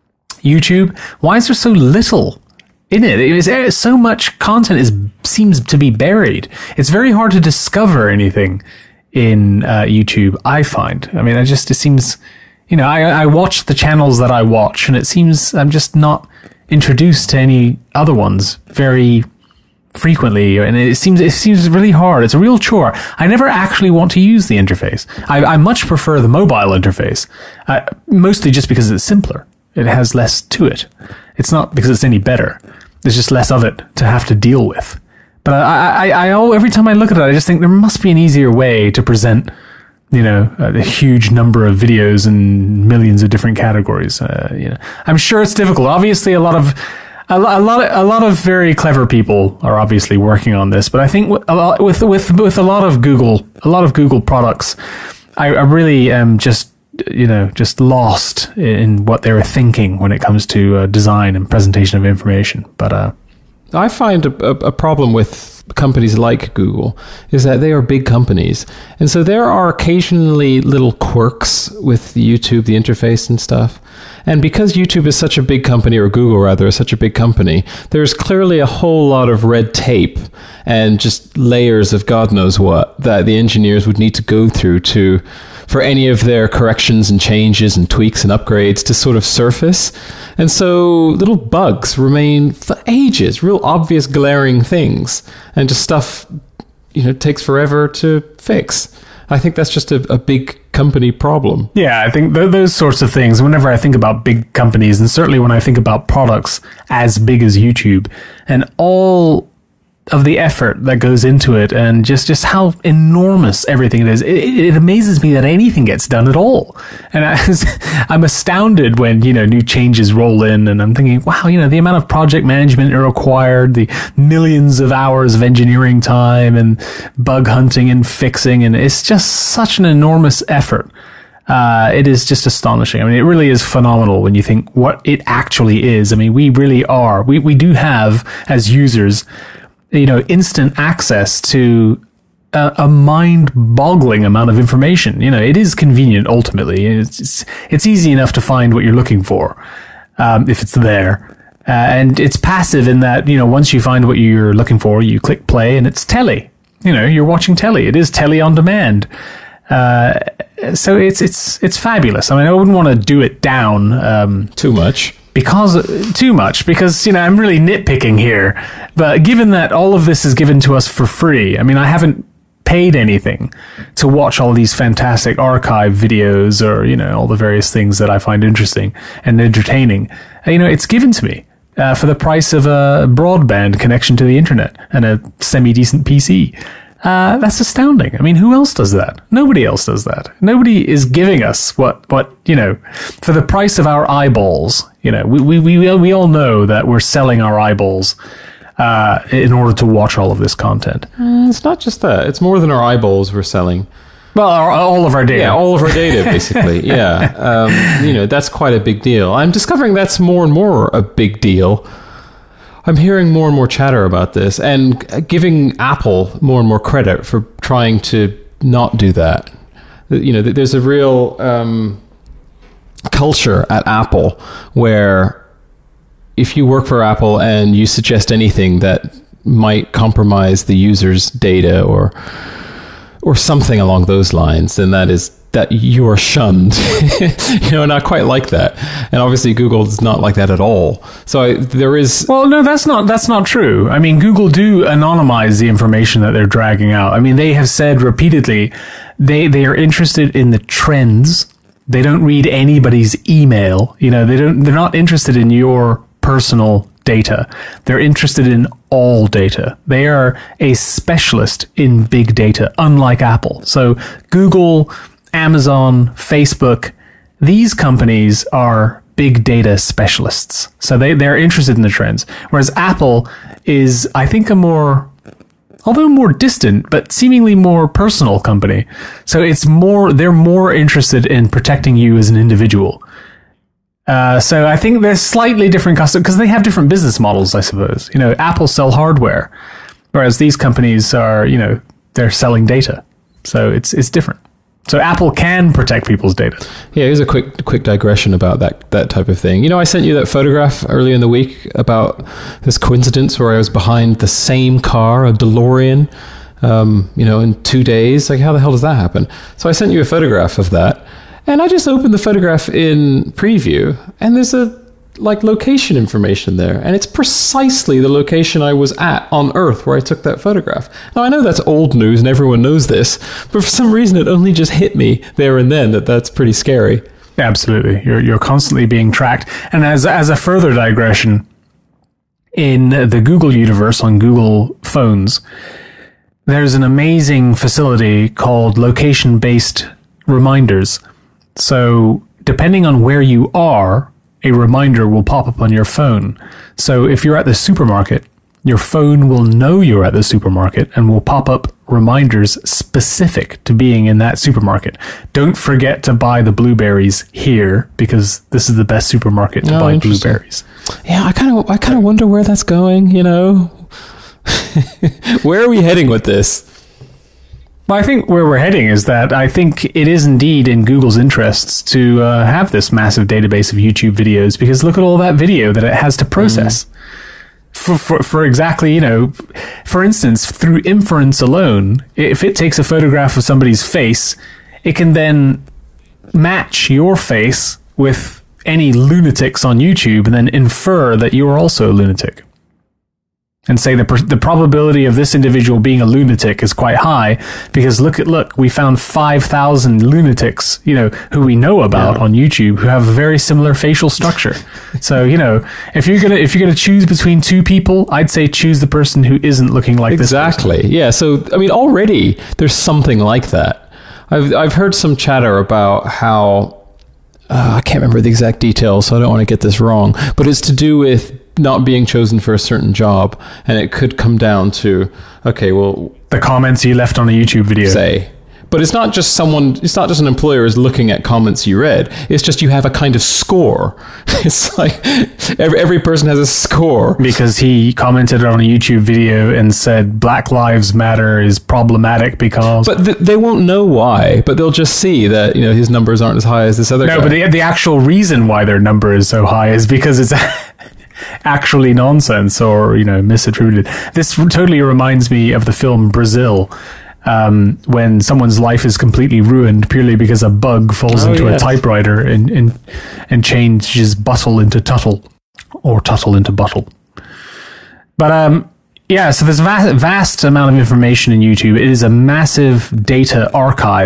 YouTube. Why is there so little in it? It is, so much content is seems to be buried. It's very hard to discover anything in uh, YouTube, I find. I mean, I just, it seems... You know, I, I watch the channels that I watch, and it seems I'm just not introduced to any other ones very frequently, and it seems it seems really hard. It's a real chore. I never actually want to use the interface. I, I much prefer the mobile interface, uh, mostly just because it's simpler. It has less to it. It's not because it's any better. There's just less of it to have to deal with. But I, I, I, every time I look at it, I just think there must be an easier way to present, you know, a huge number of videos in millions of different categories. Uh, you know, I'm sure it's difficult. Obviously, a lot of a, lot, a lot, of, a lot of very clever people are obviously working on this. But I think with a lot, with with with a lot of Google, a lot of Google products, I, I really am just, you know, just lost in what they were thinking when it comes to uh, design and presentation of information. But uh, I find a, a, a problem with companies like Google is that they are big companies. And so there are occasionally little quirks with the YouTube, the interface and stuff. And because YouTube is such a big company, or Google rather is such a big company, there's clearly a whole lot of red tape and just layers of God knows what that the engineers would need to go through to for any of their corrections and changes and tweaks and upgrades to sort of surface. And so little bugs remain for ages, real obvious glaring things, and just stuff, you know, takes forever to fix. I think that's just a, a big company problem. Yeah, I think th- those sorts of things, whenever I think about big companies, and certainly when I think about products as big as YouTube, and all of the effort that goes into it, and just, just how enormous everything it is. It, it amazes me that anything gets done at all. And I, I'm astounded when, you know, new changes roll in, and I'm thinking, wow, you know, the amount of project management required, the millions of hours of engineering time and bug hunting and fixing, and it's just such an enormous effort. Uh, it is just astonishing. I mean, it really is phenomenal when you think what it actually is. I mean, we really are. We, we do have, as users, you know, instant access to a, a mind-boggling amount of information. You know, it is convenient ultimately. It's it's, it's easy enough to find what you're looking for um, if it's there, uh, and it's passive in that, you know, once you find what you're looking for, you click play and it's telly. You know, you're watching telly. It is telly on demand. Uh, so it's it's it's fabulous. I mean, I wouldn't want to do it down um, too much. Because too much, because, you know, I'm really nitpicking here, but given that all of this is given to us for free, I mean, I haven't paid anything to watch all these fantastic archive videos or, you know, all the various things that I find interesting and entertaining. You know, it's given to me uh, for the price of a broadband connection to the internet and a semi-decent P C. Uh, that's astounding. I mean, who else does that? Nobody else does that. Nobody is giving us what, what you know, for the price of our eyeballs. You know, we we we, we all know that we're selling our eyeballs uh, in order to watch all of this content. Uh, it's not just that. It's more than our eyeballs we're selling. Well, our, all of our data. Yeah, all of our data, basically. Yeah. Um, you know, that's quite a big deal. I'm discovering that's more and more a big deal. I'm hearing more and more chatter about this and giving Apple more and more credit for trying to not do that. You know, there's a real um, culture at Apple where if you work for Apple and you suggest anything that might compromise the user's data or or something along those lines, then that is that you are shunned. You know, and I quite like that. And obviously Google is not like that at all. So I, there is... Well, no, that's not that's not true. I mean, Google do anonymize the information that they're dragging out. I mean, they have said repeatedly they, they are interested in the trends. They don't read anybody's email. You know, they don't, they're not interested in your personal data. They're interested in all data. They are a specialist in big data, unlike Apple. So Google, Amazon, Facebook, these companies are big data specialists. So they, they're interested in the trends. Whereas Apple is, I think, a more, although more distant, but seemingly more personal company. So it's more, they're more interested in protecting you as an individual. Uh, so I think they're slightly different customers because they have different business models, I suppose. You know, Apple sell hardware, whereas these companies are, you know, they're selling data. So it's it's different. So Apple can protect people's data. Yeah, here's a quick quick digression about that that type of thing. You know, I sent you that photograph earlier in the week about this coincidence where I was behind the same car, a DeLorean, um, you know, in two days. Like, how the hell does that happen? So I sent you a photograph of that. And I just opened the photograph in preview, and there's a like location information there, and it's precisely the location I was at on Earth where I took that photograph. Now I know that's old news and everyone knows this, but for some reason it only just hit me there and then that that's pretty scary. Absolutely, you're you're constantly being tracked. And as as a further digression, in the Google universe on Google phones, there's an amazing facility called location-based reminders. So depending on where you are, a reminder will pop up on your phone. So if you're at the supermarket, your phone will know you're at the supermarket and will pop up reminders specific to being in that supermarket. Don't forget to buy the blueberries here because this is the best supermarket to oh, buy blueberries. Yeah, I kind of I kind of wonder where that's going, you know. Where are we heading with this? Well, I think where we're heading is that I think it is indeed in Google's interests to uh, have this massive database of YouTube videos, because look at all that video that it has to process. Mm. For, for, for exactly, you know, for instance, through inference alone, if it takes a photograph of somebody's face, it can then match your face with any lunatics on YouTube and then infer that you are also a lunatic. And say the pr- the probability of this individual being a lunatic is quite high because look at look we found five thousand lunatics, you know, who we know about yeah. on YouTube who have a very similar facial structure. So, you know, if you're gonna if you're gonna choose between two people, I'd say choose the person who isn't looking like exactly. this. Exactly. Yeah. So I mean, already there's something like that. I've I've heard some chatter about how uh, I can't remember the exact details, so I don't want to get this wrong, but it's to do with not being chosen for a certain job, and it could come down to, okay, well, the comments you left on a YouTube video, say. But it's not just someone, it's not just an employer is looking at comments you read. It's just you have a kind of score. It's like every, every person has a score. Because he commented on a YouTube video and said Black Lives Matter is problematic because... But th- they won't know why, but they'll just see that, you know, his numbers aren't as high as this other no, guy. No, but the, the actual reason why their number is so high is because it's... actually nonsense or, you know, misattributed. This totally reminds me of the film Brazil, um, when someone's life is completely ruined purely because a bug falls oh, into yes. a typewriter and, and and changes buttle into tuttle or tuttle into buttle. But um, yeah, so there's a vast, vast amount of information in YouTube. It is a massive data archive,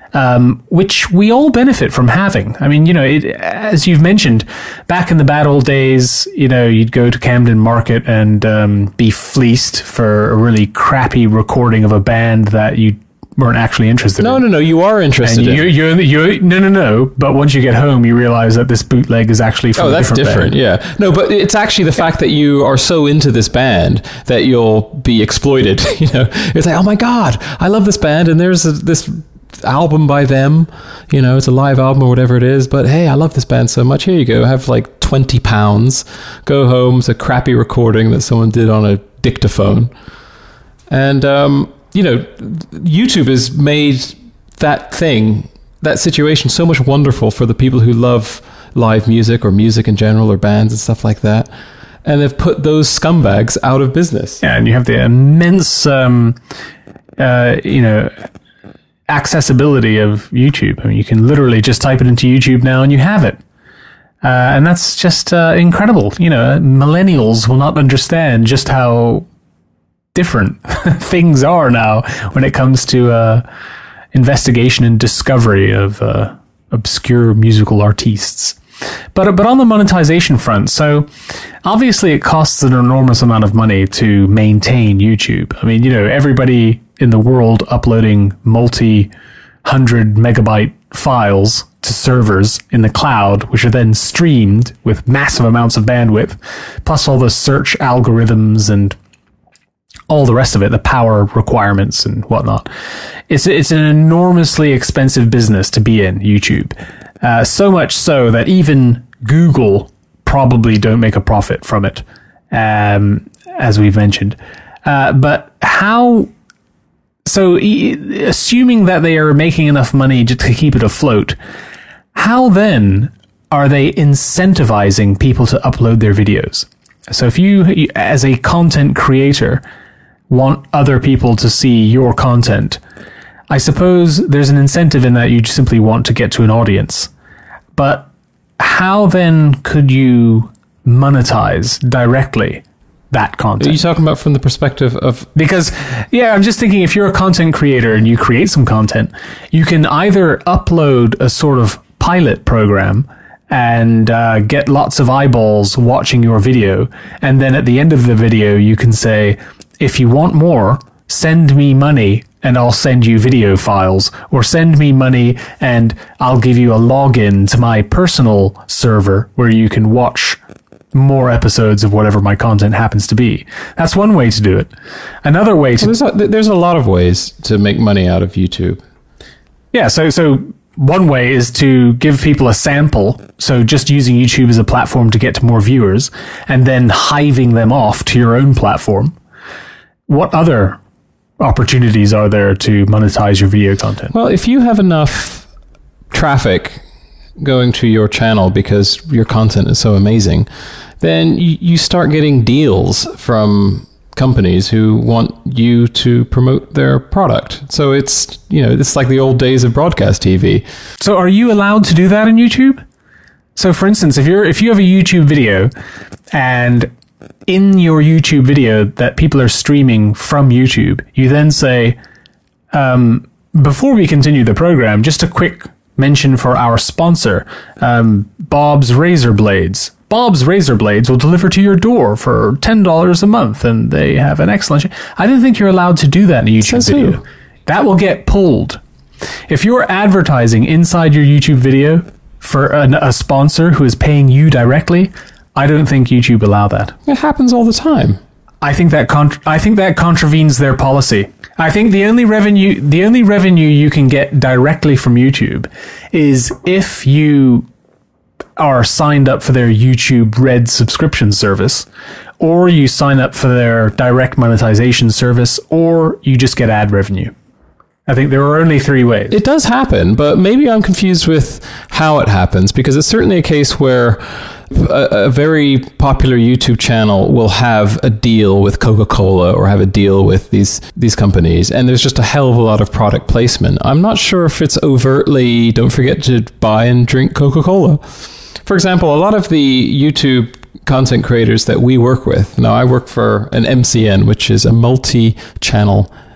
um, which we all benefit from having. I mean, you know, it, as you've mentioned, back in the bad old days, you know, you'd go to Camden Market and um, be fleeced for a really crappy recording of a band that you weren't actually interested no, in. No, no, no, you are interested and in. You're, you're, you're, no, no, no. But once you get home, you realize that this bootleg is actually from oh, a that's different, different. band. Yeah, no, but it's actually the fact that you are so into this band that you'll be exploited. You know, it's like, oh my god, I love this band, and there's a, this album by them. You know, it's a live album or whatever it is. But hey, I love this band so much. Here you go. Have like twenty pounds. Go home. It's a crappy recording that someone did on a dictaphone, and um. You know, YouTube has made that thing, that situation so much wonderful for the people who love live music or music in general or bands and stuff like that. And they've put those scumbags out of business. Yeah, and you have the immense, um, uh, you know, accessibility of YouTube. I mean, you can literally just type it into YouTube now and you have it. Uh, and that's just uh, incredible. You know, millennials will not understand just how different things are now when it comes to uh, investigation and discovery of uh, obscure musical artists. But but on the monetization front, so obviously it costs an enormous amount of money to maintain YouTube. I mean, you know, everybody in the world uploading multi-hundred megabyte files to servers in the cloud, which are then streamed with massive amounts of bandwidth, plus all the search algorithms and all the rest of it, the power requirements and whatnot. It's it's an enormously expensive business to be in, YouTube. Uh, so much so that even Google probably don't make a profit from it, um, as we've mentioned. Uh, but how... So e- assuming that they are making enough money to, to keep it afloat, how then are they incentivizing people to upload their videos? So if you, as a content creator, want other people to see your content, I suppose there's an incentive in that you simply want to get to an audience. But how then could you monetize directly that content? Are you talking about from the perspective of... Because, yeah, I'm just thinking if you're a content creator and you create some content, you can either upload a sort of pilot program and uh, get lots of eyeballs watching your video, and then at the end of the video you can say, if you want more, send me money and I'll send you video files, or send me money and I'll give you a login to my personal server where you can watch more episodes of whatever my content happens to be. That's one way to do it. Another way to... Well, there's, a, there's a lot of ways to make money out of YouTube. Yeah, so so one way is to give people a sample, so just using YouTube as a platform to get to more viewers, and then hiving them off to your own platform. What other opportunities are there to monetize your video content? Well, if you have enough traffic going to your channel because your content is so amazing, then you, you start getting deals from companies who want you to promote their product. So it's, you know, it's like the old days of broadcast T V. So are you allowed to do that on YouTube? So for instance, if you're if you have a YouTube video and in your YouTube video that people are streaming from YouTube, you then say, um, before we continue the program, just a quick mention for our sponsor, um, Bob's Razor Blades. Bob's Razor Blades will deliver to your door for ten dollars a month, and they have an excellent... Sh- I don't think you're allowed to do that in a YouTube Says video. who? That will get pulled. If you're advertising inside your YouTube video for an, a sponsor who is paying you directly, I don't think YouTube allow that. It happens all the time. I think that con- I think that contravenes their policy. I think the only revenue the only revenue you can get directly from YouTube is if you are signed up for their YouTube Red subscription service, or you sign up for their direct monetization service, or you just get ad revenue. I think there are only three ways. It does happen, but maybe I'm confused with how it happens, because it's certainly a case where a, a very popular YouTube channel will have a deal with Coca-Cola or have a deal with these these companies, and there's just a hell of a lot of product placement. I'm not sure if it's overtly, don't forget to buy and drink Coca-Cola. For example, a lot of the YouTube content creators that we work with, now I work for an M C N, which is a multi-channel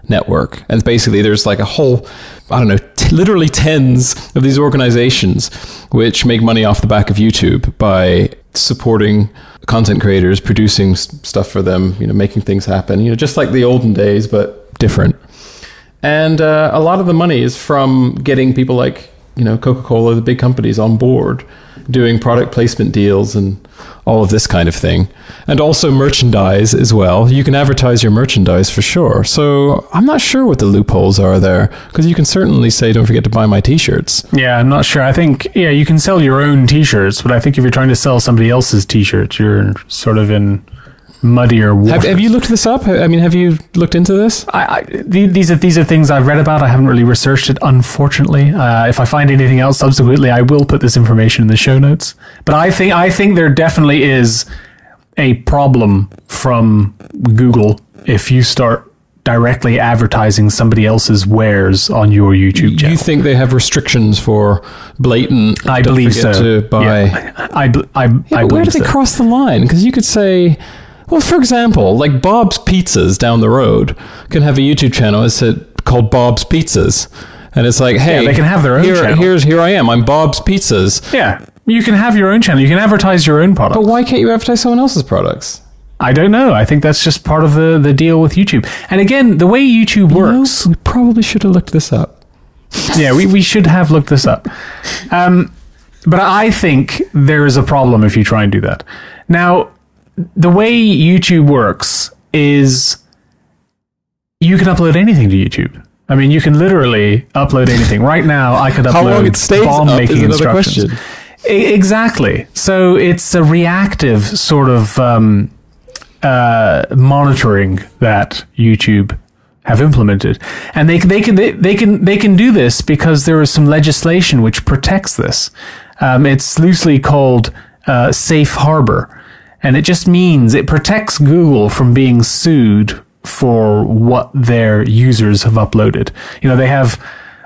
network. And basically there's like a whole, I don't know, t- literally tens of these organizations which make money off the back of YouTube by supporting content creators, producing s- stuff for them, you know, making things happen, you know, just like the olden days, but different. And uh, a lot of the money is from getting people like, you know, Coca-Cola, the big companies on board, doing product placement deals and all of this kind of thing. And also merchandise as well. You can advertise your merchandise for sure. So I'm not sure what the loopholes are there, because you can certainly say, don't forget to buy my t-shirts. Yeah, I'm not sure. I think, yeah, you can sell your own t-shirts, but I think if you're trying to sell somebody else's t-shirts, you're sort of in muddier waters. Have, have you looked this up? I mean, have you looked into this? I, I, these are these are things I've read about. I haven't really researched it, unfortunately. Uh, if I find anything else subsequently, I will put this information in the show notes. But I think I think there definitely is a problem from Google if you start directly advertising somebody else's wares on your YouTube channel. You think they have restrictions for blatant? I believe so. To buy. Yeah, I, I, I, yeah, I but where do they so. cross the line? Because you could say, well, for example, like Bob's Pizzas down the road can have a YouTube channel. It's a, called Bob's Pizzas, and it's like, hey, yeah, they can have their own here, channel. Here's here I am. I'm Bob's Pizzas. Yeah, you can have your own channel. You can advertise your own product. But why can't you advertise someone else's products? I don't know. I think that's just part of the, the deal with YouTube. And again, the way YouTube You works... know, we probably should have looked this up. Yeah, we, we should have looked this up. Um, but I think there is a problem if you try and do that. Now, the way YouTube works is you can upload anything to YouTube. I mean, you can literally upload anything. Right now, I could upload How long it stays bomb up making is another instructions. question. I- exactly. So it's a reactive sort of um, uh, monitoring that YouTube have implemented, and they they can they, they can they can do this because there is some legislation which protects this. Um, it's loosely called uh, safe harbor, and it just means it protects Google from being sued for what their users have uploaded. You know, they have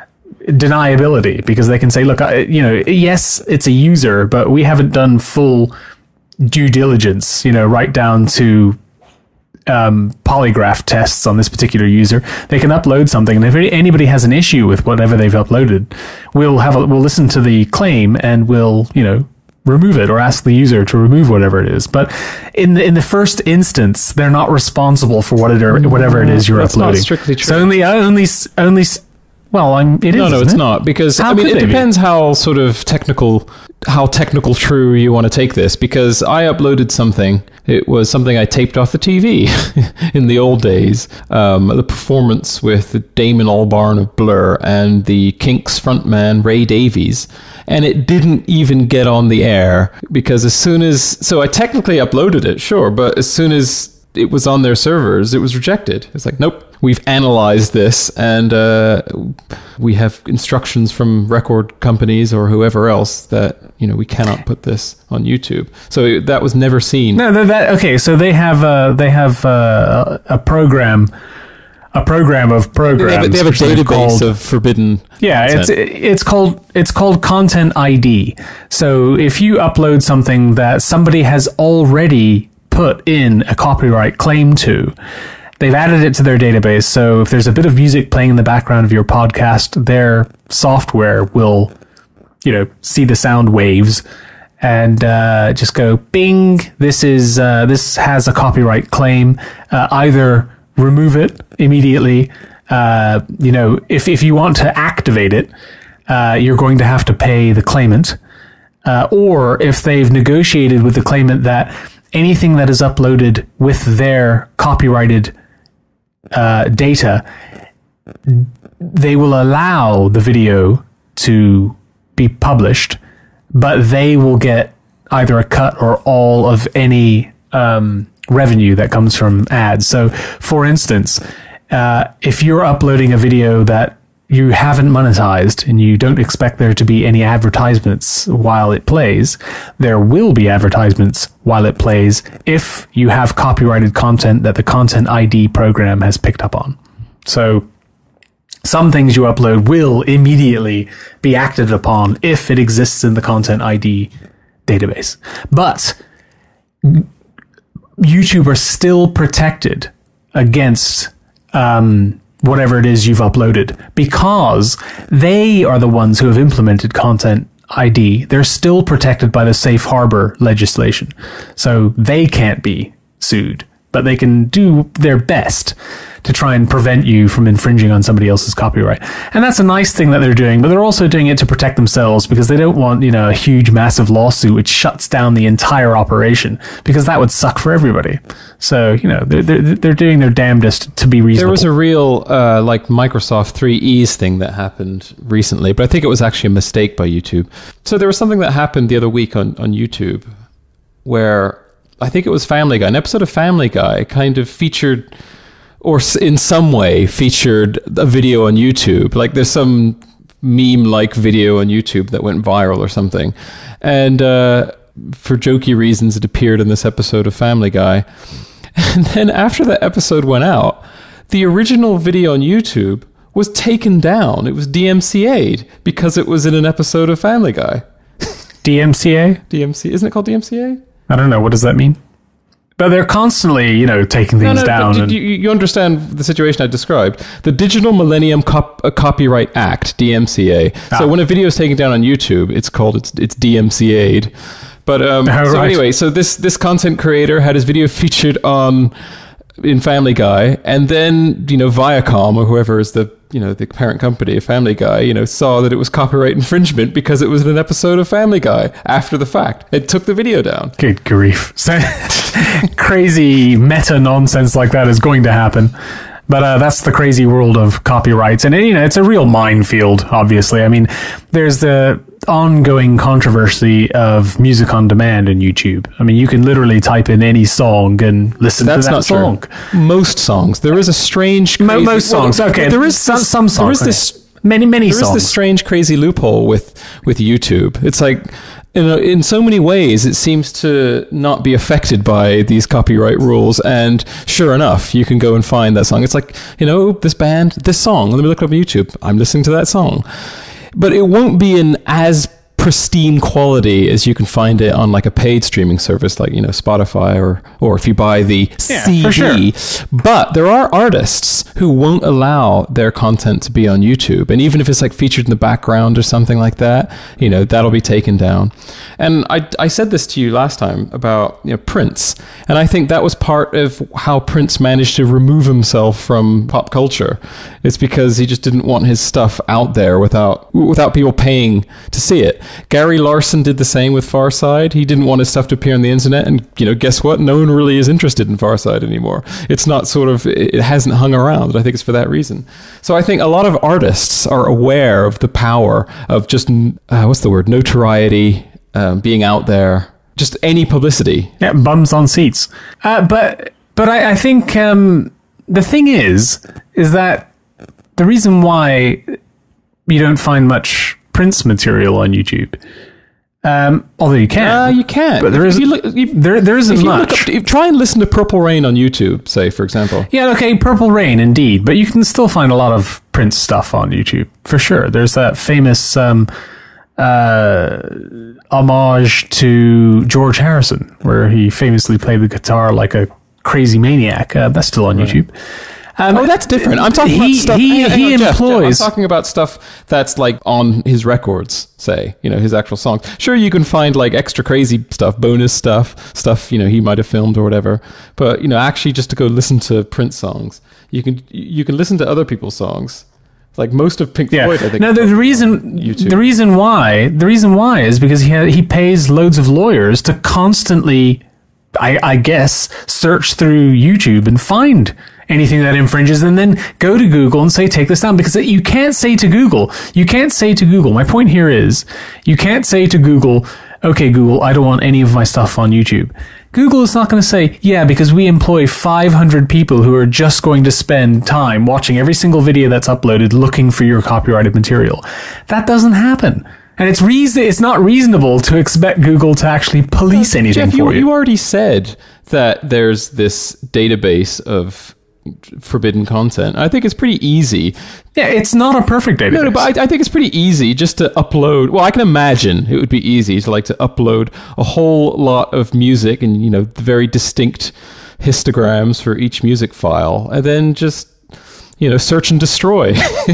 deniability because they can say, look, I, you know, yes, it's a user, but we haven't done full due diligence, you know, right down to um, polygraph tests on this particular user. They can upload something, and if anybody has an issue with whatever they've uploaded, we'll have a, we'll listen to the claim and we'll, you know, remove it or ask the user to remove whatever it is. But in the, in the first instance, they're not responsible for what it or whatever it is you're That's uploading. not strictly true. So only only only well, I'm it is. No, no, isn't it's it? not, because How I mean could it they be? depends how sort of technical, how technical true you want to take this. Because I uploaded something. It was something I taped off the T V in the old days. Um, the performance with Damon Albarn of Blur and the Kinks frontman Ray Davies, and it didn't even get on the air because as soon as so I technically uploaded it, sure, but as soon as it was on their servers, it was rejected. It's like, nope. We've analyzed this, and uh, we have instructions from record companies or whoever else that, you know, we cannot put this on YouTube. So that was never seen. No, that, that okay. So they have uh, they have uh, a program, a program of programs. They have, they have a which they've database called- of forbidden. Yeah, content. it's it's called it's called Content I D. So if you upload something that somebody has already put in a copyright claim to, they've added it to their database. So if there's a bit of music playing in the background of your podcast, their software will, you know, see the sound waves and uh, just go, bing, this is uh, this has a copyright claim. Uh, either remove it immediately. Uh, you know, if, if you want to activate it, uh, you're going to have to pay the claimant. Uh, or if they've negotiated with the claimant that anything that is uploaded with their copyrighted uh, data, they will allow the video to be published, but they will get either a cut or all of any um, revenue that comes from ads. So, for instance, uh, if you're uploading a video that you haven't monetized and you don't expect there to be any advertisements while it plays, there will be advertisements while it plays if you have copyrighted content that the Content I D program has picked up on. So some things you upload will immediately be acted upon if it exists in the Content I D database. But YouTube are still protected against um, whatever it is you've uploaded, because they are the ones who have implemented Content I D. They're still protected by the safe harbor legislation, so they can't be sued, but they can do their best to try and prevent you from infringing on somebody else's copyright. And that's a nice thing that they're doing, but they're also doing it to protect themselves, because they don't want, you know, a huge, massive lawsuit which shuts down the entire operation, because that would suck for everybody. So, you know, they're, they're, they're doing their damnedest to be reasonable. There was a real, uh, like, Microsoft three E's thing that happened recently, but I think it was actually a mistake by YouTube. So there was something that happened the other week on, on YouTube where I think it was Family Guy. An episode of Family Guy kind of featured, or in some way featured, a video on YouTube. Like there's some meme-like video on YouTube that went viral or something. And uh, for jokey reasons, it appeared in this episode of Family Guy. And then after that episode went out, the original video on YouTube was taken down. It was D M C A'd because it was in an episode of Family Guy. D M C A? D M C, isn't it called D M C A? I don't know. What does that mean? But they're constantly, you know, taking things no, no, down. But and you, you understand the situation I described. The Digital Millennium Cop- uh, Copyright Act, D M C A. Ah. So when a video is taken down on YouTube, it's called, it's, it's D M C A'd. But um, oh, so right. anyway, so this, this content creator had his video featured on in Family Guy, and then, you know, Viacom or whoever is the, you know, the parent company of Family Guy, you know, saw that it was copyright infringement because it was in an episode of Family Guy after the fact. It took the video down. Good grief. So, crazy meta nonsense like that is going to happen. But uh, that's the crazy world of copyrights. And, you know, it's a real minefield, obviously. I mean, there's the ongoing controversy of music on demand in YouTube. I mean, you can literally type in any song and listen That's to that not song. True. Most songs. There is a strange... Crazy, most songs, well, okay. There is some, this, some songs. There is okay. this... Many, many there songs. There is this strange, crazy loophole with, with YouTube. It's like... In, a, in so many ways, it seems to not be affected by these copyright rules. And sure enough, you can go and find that song. It's like, you know, this band, this song. Let me look it up on YouTube. I'm listening to that song. But it won't be in as pristine quality as you can find it on like a paid streaming service like, you know, Spotify, or or if you buy the yeah, C D. For sure. But there are artists who won't allow their content to be on YouTube. And even if it's like featured in the background or something like that, you know, that'll be taken down. And I, I said this to you last time about, you know, Prince. And I think that was part of how Prince managed to remove himself from pop culture. It's because he just didn't want his stuff out there without without people paying to see it. Gary Larson did the same with Far Side. He didn't want his stuff to appear on the internet, and, you know, guess what? No one really is interested in Far Side anymore. It's not sort of, it hasn't hung around. I think it's for that reason. So I think a lot of artists are aware of the power of just, uh, what's the word, notoriety, um, being out there, just any publicity. Yeah, bums on seats. Uh, but but I, I think um, the thing is, is that the reason why you don't find much Prince material on YouTube, um, although you can, uh, you can, but there if isn't. You look, if, there, there isn't if you much. Look up, if, try and listen to Purple Rain on YouTube, say, for example. Yeah, okay, Purple Rain, indeed, but you can still find a lot of Prince stuff on YouTube for sure. There's that famous um, uh, homage to George Harrison, where he famously played the guitar like a crazy maniac. Uh, that's still on right. YouTube. Um, oh, that's different. I'm talking he, about stuff. He, hang on, hang he on, Jeff, employs. Jeff, I'm talking about stuff that's like on his records, say, you know, his actual songs. Sure, you can find like extra crazy stuff, bonus stuff, stuff, you know, he might have filmed or whatever. But, you know, actually just to go listen to Prince songs, you can you can listen to other people's songs. Like most of Pink yeah. Floyd, I think. No, the, the reason YouTube. the reason why the reason why is because he ha- he pays loads of lawyers to constantly, I, I guess, search through YouTube and find anything that infringes, and then go to Google and say, take this down. Because you can't say to Google, you can't say to Google, my point here is, you can't say to Google, okay, Google, I don't want any of my stuff on YouTube. Google is not going to say, yeah, because we employ five hundred people who are just going to spend time watching every single video that's uploaded looking for your copyrighted material. That doesn't happen. And it's reason it's not reasonable to expect Google to actually police uh, anything Jeff, for you, you. You already said that there's this database of forbidden content. I think it's pretty easy. Yeah, it's not a perfect database. No, no, but I, I think it's pretty easy just to upload. Well, I can imagine it would be easy to like to upload a whole lot of music and, you know, very distinct histograms for each music file, and then just you know, search and destroy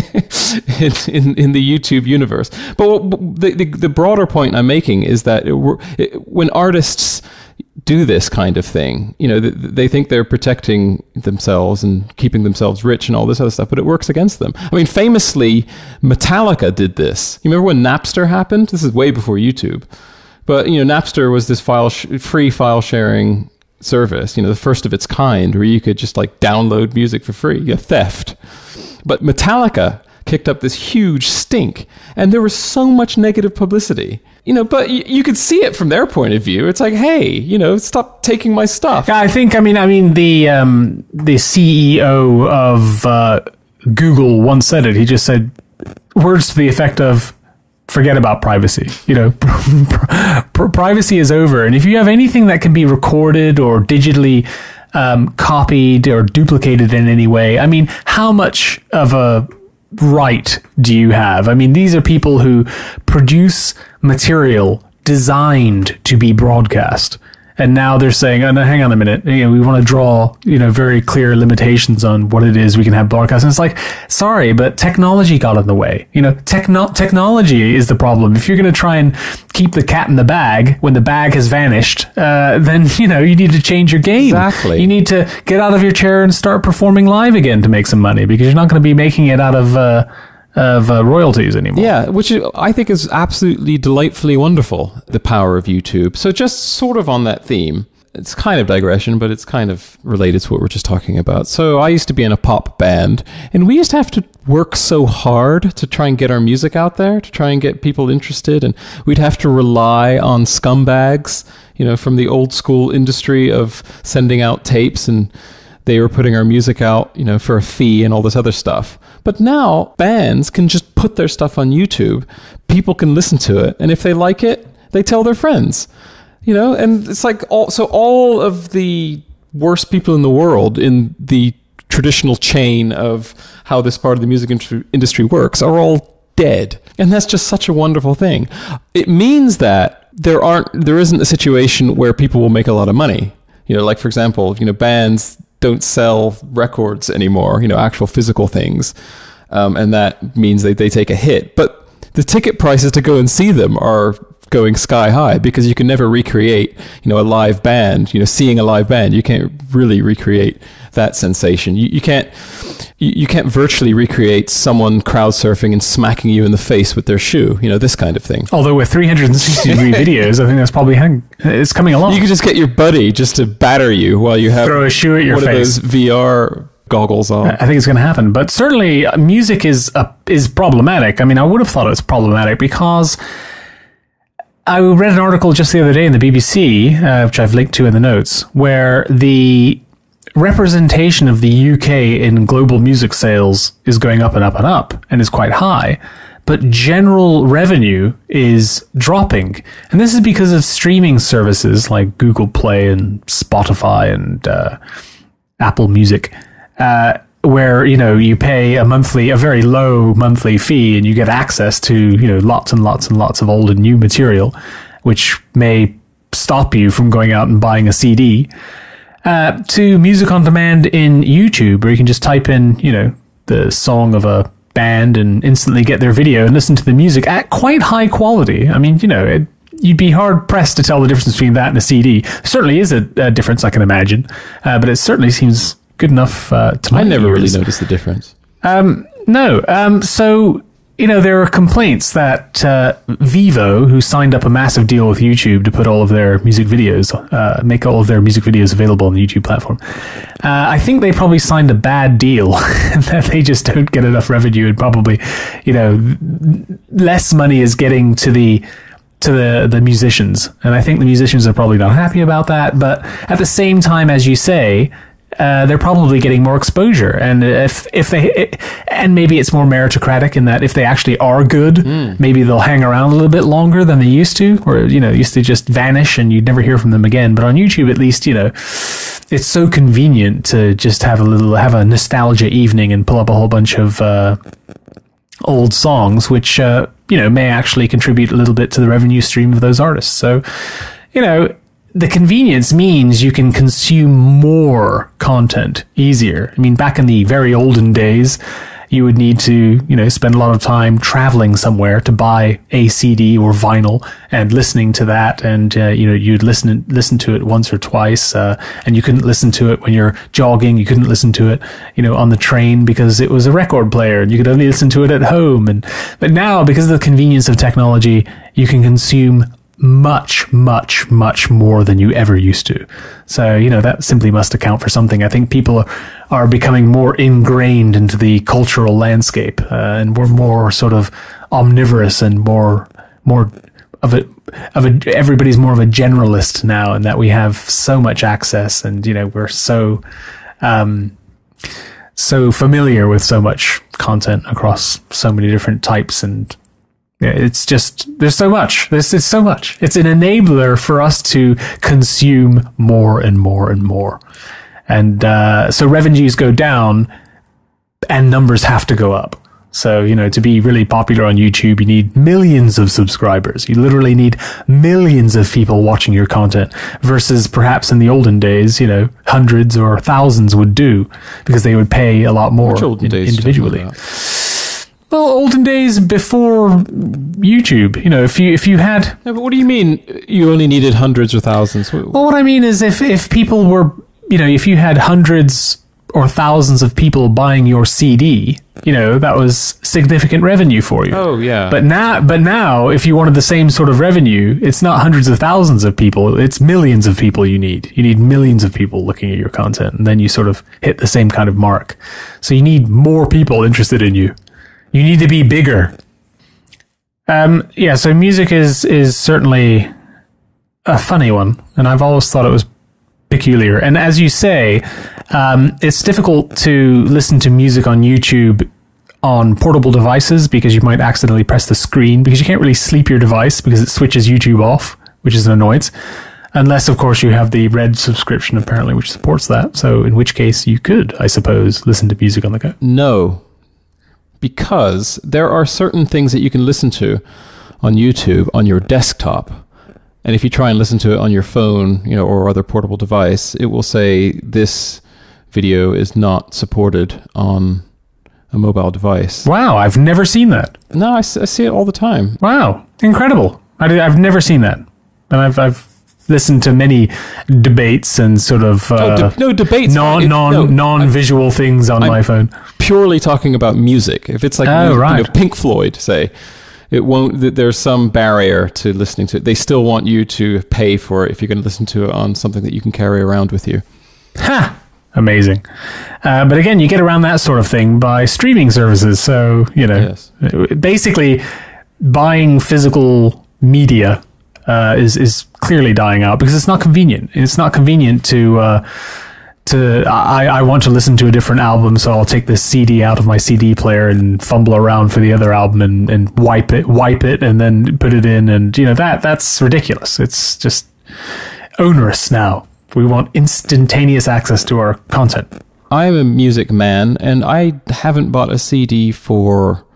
in, in, in the YouTube universe. But the, the, the broader point I'm making is that it, it, when artists do this kind of thing, you know, they think they're protecting themselves and keeping themselves rich and all this other stuff, but it works against them. I mean, famously, Metallica did this. You remember when Napster happened? This is way before YouTube. But, you know, Napster was this file sh- free file sharing service, you know, the first of its kind, where you could just like download music for free, you know, theft. But Metallica kicked up this huge stink, and there was so much negative publicity, you know, but y- you could see it from their point of view. It's like, hey, you know, stop taking my stuff. Yeah, I think, I mean, I mean, the um, the C E O of uh, Google once said it. He just said words to the effect of, forget about privacy. You know, privacy is over. And if you have anything that can be recorded or digitally um, copied or duplicated in any way, I mean, how much of a right do you have? I mean, these are people who produce material designed to be broadcast. And now they're saying, oh, no, hang on a minute, you know, we want to draw, you know, very clear limitations on what it is we can have broadcast. And it's like, sorry, but technology got in the way. You know, techno- technology is the problem. If you're going to try and keep the cat in the bag when the bag has vanished, uh, then, you know, you need to change your game. Exactly. You need to get out of your chair and start performing live again to make some money, because you're not going to be making it out of... Uh, of uh, royalties anymore. Yeah, which I think is absolutely delightfully wonderful, the power of YouTube. So just sort of on that theme, it's kind of digression, but it's kind of related to what we're just talking about. So I used to be in a pop band, and we used to have to work so hard to try and get our music out there, to try and get people interested, and we'd have to rely on scumbags, you know, from the old school industry of sending out tapes, and they were putting our music out, you know, for a fee and all this other stuff. But now bands can just put their stuff on YouTube. People can listen to it. And if they like it, they tell their friends, you know, and it's like all, so all of the worst people in the world in the traditional chain of how this part of the music in- industry works are all dead. And that's just such a wonderful thing. It means that there aren't, there isn't a situation where people will make a lot of money. You know, like for example, you know, bands don't sell records anymore, you know, actual physical things. Um, and that means they, they take a hit. But the ticket prices to go and see them are going sky high, because you can never recreate, you know, a live band, you know, seeing a live band. You can't really recreate that sensation. You, you can't, you, you can't virtually recreate someone crowd surfing and smacking you in the face with their shoe, you know, this kind of thing. Although with three hundred sixty degree videos, I think that's probably hang- it's coming along. You could just get your buddy just to batter you while you have throw a shoe at your one face. of those V R goggles on. I think it's going to happen. But certainly uh, music is uh, is problematic. I mean, I would have thought it was problematic because I read an article just the other day in the B B C, uh, which I've linked to in the notes, where the representation of the U K in global music sales is going up and up and up and is quite high. But general revenue is dropping. And this is because of streaming services like Google Play and Spotify and uh, Apple Music, uh, where, you know, you pay a monthly, a very low monthly fee, and you get access to, you know, lots and lots and lots of old and new material, which may stop you from going out and buying a C D, uh, to music on demand in YouTube, where you can just type in, you know, the song of a band and instantly get their video and listen to the music at quite high quality. I mean, you know, it, you'd be hard pressed to tell the difference between that and a C D. There certainly is a, a difference, I can imagine, uh, but it certainly seems good enough uh, to my I never ears. really noticed the difference. Um, no. Um, so, you know, there are complaints that uh, Vivo, who signed up a massive deal with YouTube to put all of their music videos, uh, make all of their music videos available on the YouTube platform. Uh, I think they probably signed a bad deal that they just don't get enough revenue, and probably, you know, less money is getting to the to the, the musicians. And I think the musicians are probably not happy about that. But at the same time, as you say, Uh, they're probably getting more exposure, and if if they it, and maybe it's more meritocratic in that if they actually are good, mm. maybe they'll hang around a little bit longer than they used to, or you know, used to just vanish and you'd never hear from them again. But on YouTube, at least, you know, it's so convenient to just have a little have a nostalgia evening and pull up a whole bunch of uh, old songs, which uh, you know, may actually contribute a little bit to the revenue stream of those artists. So, you know, the convenience means you can consume more content easier. I mean, back in the very olden days, you would need to, you know, spend a lot of time traveling somewhere to buy a C D or vinyl and listening to that. And, uh, you know, you'd listen, listen to it once or twice. Uh, and you couldn't listen to it when you're jogging. You couldn't listen to it, you know, on the train because it was a record player and you could only listen to it at home. And, but now, because of the convenience of technology, you can consume much, much, much more than you ever used to. So, you know, that simply must account for something. I think people are, are becoming more ingrained into the cultural landscape, uh, and we're more sort of omnivorous and more, more of a, of a, everybody's more of a generalist now, and that we have so much access and, you know, we're so, um, so familiar with so much content across so many different types and, yeah, it's just, there's so much. There's, it's so much. It's an enabler for us to consume more and more and more. And uh, so revenues go down and numbers have to go up. So, you know, to be really popular on YouTube, you need millions of subscribers. You literally need millions of people watching your content versus perhaps in the olden days, you know, hundreds or thousands would do because they would pay a lot more. Which olden days individually. Well, olden days before YouTube, you know, if you if you had... No, but what do you mean you only needed hundreds or thousands? Well, what I mean is if, if people were, you know, if you had hundreds or thousands of people buying your C D, you know, that was significant revenue for you. Oh, yeah. But now, but now, if you wanted the same sort of revenue, it's not hundreds of thousands of people, it's millions of people you need. You need millions of people looking at your content, and then you sort of hit the same kind of mark. So you need more people interested in you. You need to be bigger. Um, yeah, so music is is certainly a funny one, and I've always thought it was peculiar. And as you say, um, it's difficult to listen to music on YouTube on portable devices because you might accidentally press the screen because you can't really sleep your device because it switches YouTube off, which is an annoyance. Unless, of course, you have the Red subscription, apparently, which supports that. So in which case you could, I suppose, listen to music on the go. No. Because there are certain things that you can listen to on YouTube on your desktop. And if you try and listen to it on your phone, you know, or other portable device, it will say this video is not supported on a mobile device. Wow, I've never seen that. No, I, I see it all the time. Wow, incredible. I, I've never seen that. And I've, I've listened to many debates and sort of uh, oh, de- no debates, non it, non no, non visual things on I'm my phone. Purely talking about music. If it's like oh, music, right. you know, Pink Floyd, say, it won't. There's some barrier to listening to it. They still want you to pay for it if you're going to listen to it on something that you can carry around with you. Ha! Amazing. Uh, but again, you get around that sort of thing by streaming services. So, you know, yes. basically buying physical media uh, is, is clearly dying out because it's not convenient. It's not convenient to, uh, to, I, I want to listen to a different album, so I'll take this C D out of my C D player and fumble around for the other album and, and wipe it, wipe it and then put it in. And, you know, that, that's ridiculous. It's just onerous now. We want instantaneous access to our content. I'm a music man, and I haven't bought a C D for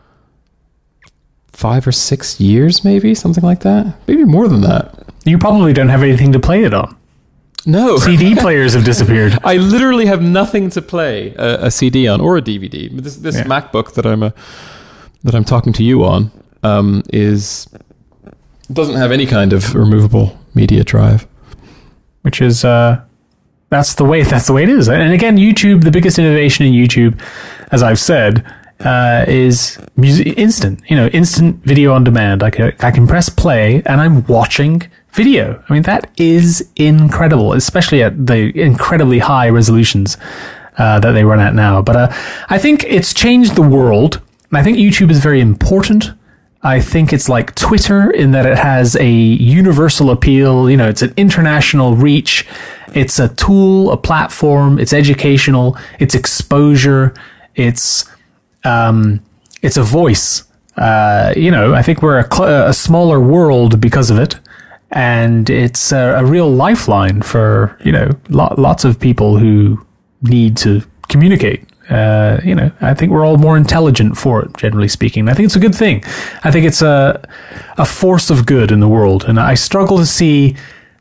five or six years, maybe, something like that. Maybe more than that. You probably don't have anything to play it on. No. C D players have disappeared. I literally have nothing to play a, a C D on or a D V D. This, this yeah. MacBook that I'm a, that I'm talking to you on um, is doesn't have any kind of removable media drive. Which is, uh, that's the way, that's the way it is. And again, YouTube, the biggest innovation in YouTube, as I've said, uh, is music, instant, you know, instant video on demand. I can, I can press play and I'm watching video. I mean, that is incredible, especially at the incredibly high resolutions, uh, that they run at now. But, uh, I think it's changed the world. I think YouTube is very important. I think it's like Twitter in that it has a universal appeal. You know, it's an international reach. It's a tool, a platform. It's educational. It's exposure. It's, um, it's a voice. Uh, you know, I think we're a, cl- a smaller world because of it. And it's a, a real lifeline for, you know, lo- lots of people who need to communicate. Uh, you know, I think we're all more intelligent for it, generally speaking. I think it's a good thing. I think it's a a force of good in the world. And I struggle to see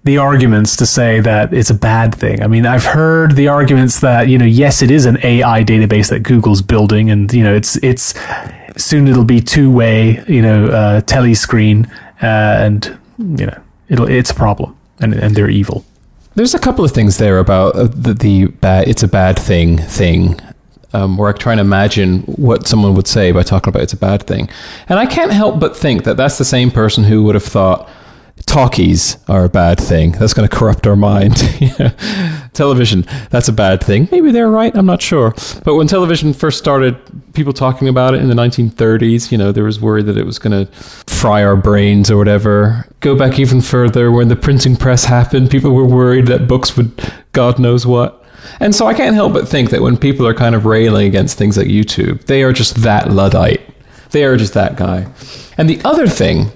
the arguments to say that it's a bad thing. I mean, I've heard the arguments that, you know, yes, it is an A I database that Google's building, and, you know, it's it's soon it'll be two-way, you know, uh, telescreen, uh, and, you know, it'll it's a problem, and and they're evil. There's a couple of things there about uh, the, the bad, it's a bad thing thing, um, where I try and imagine what someone would say by talking about it's a bad thing. And I can't help but think that that's the same person who would have thought talkies are a bad thing. That's going to corrupt our mind. Yeah. Television, that's a bad thing. Maybe they're right, I'm not sure. But when television first started, people talking about it in the nineteen thirties, you know, there was worry that it was going to fry our brains or whatever. Go back even further, when the printing press happened, people were worried that books would God knows what. And so I can't help but think that when people are kind of railing against things like YouTube, they are just that Luddite. They are just that guy. And the other thing,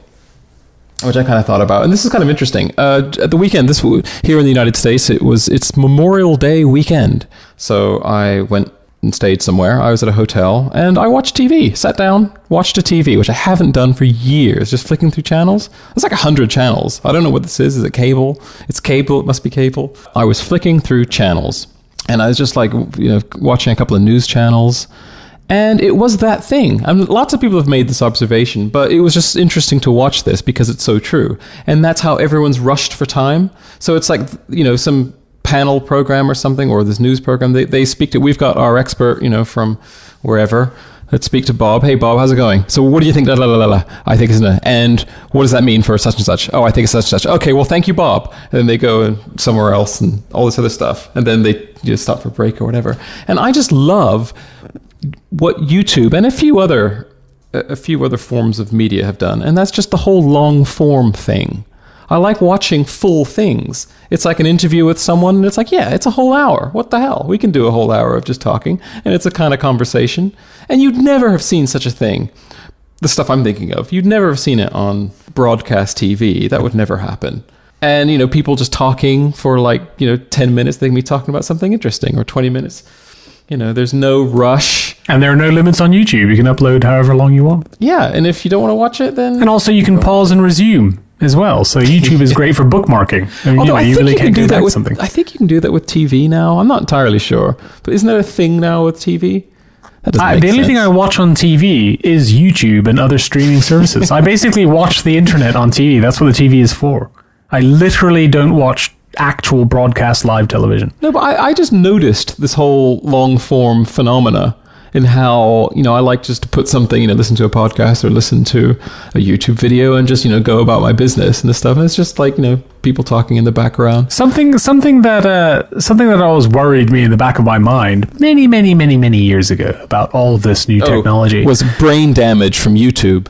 which I kind of thought about, and this is kind of interesting. Uh, at the weekend, this here in the United States, it was it's Memorial Day weekend. So I went and stayed somewhere. I was at a hotel, and I watched T V. Sat down, watched a T V, which I haven't done for years. Just flicking through channels. There's like a hundred channels. I don't know what this is. Is it cable? It's cable. It must be cable. I was flicking through channels, and I was just like, you know, watching a couple of news channels. And it was that thing. I mean, lots of people have made this observation, but it was just interesting to watch this because it's so true. And that's how everyone's rushed for time. So it's like, you know, some panel program or something, or this news program, they, they speak to, we've got our expert, you know, from wherever. Let's speak to Bob. Hey, Bob, how's it going? So what do you think? La, la, la, la. I think it's a, and what does that mean for such and such? Oh, I think it's such and such. Okay, well, thank you, Bob. And then they go somewhere else and all this other stuff. And then they just stop for break or whatever. And I just love what YouTube and a few other a few other forms of media have done, and that's just the whole long form thing. I like watching full things. It's like an interview with someone, and it's like, yeah, it's a whole hour. What the hell? We can do a whole hour of just talking, and it's a kind of conversation. And you'd never have seen such a thing. The stuff I'm thinking of, you'd never have seen it on broadcast T V. That would never happen. And, you know, people just talking for like, you know, ten minutes, they can be talking about something interesting, or twenty minutes. You know, there's no rush. And there are no limits on YouTube. You can upload however long you want. Yeah, and if you don't want to watch it, then... And also you can pause and resume as well. So YouTube is great for bookmarking. I mean, Although you, know, I you think really you can can't do go that back with something. I think you can do that with T V now. I'm not entirely sure. But isn't there a thing now with T V? That doesn't I, make the only sense. thing I watch on T V is YouTube and other streaming services. I basically watch the internet on T V. That's what the T V is for. I literally don't watch actual broadcast live television. No, but I, I just noticed this whole long form phenomena in how, you know, I like just to put something, you know, listen to a podcast or listen to a YouTube video and just, you know, go about my business and this stuff. And it's just like, you know, people talking in the background. Something, something that, uh, something that always worried me in the back of my mind many, many, many, many years ago about all of this new technology oh, was brain damage from YouTube.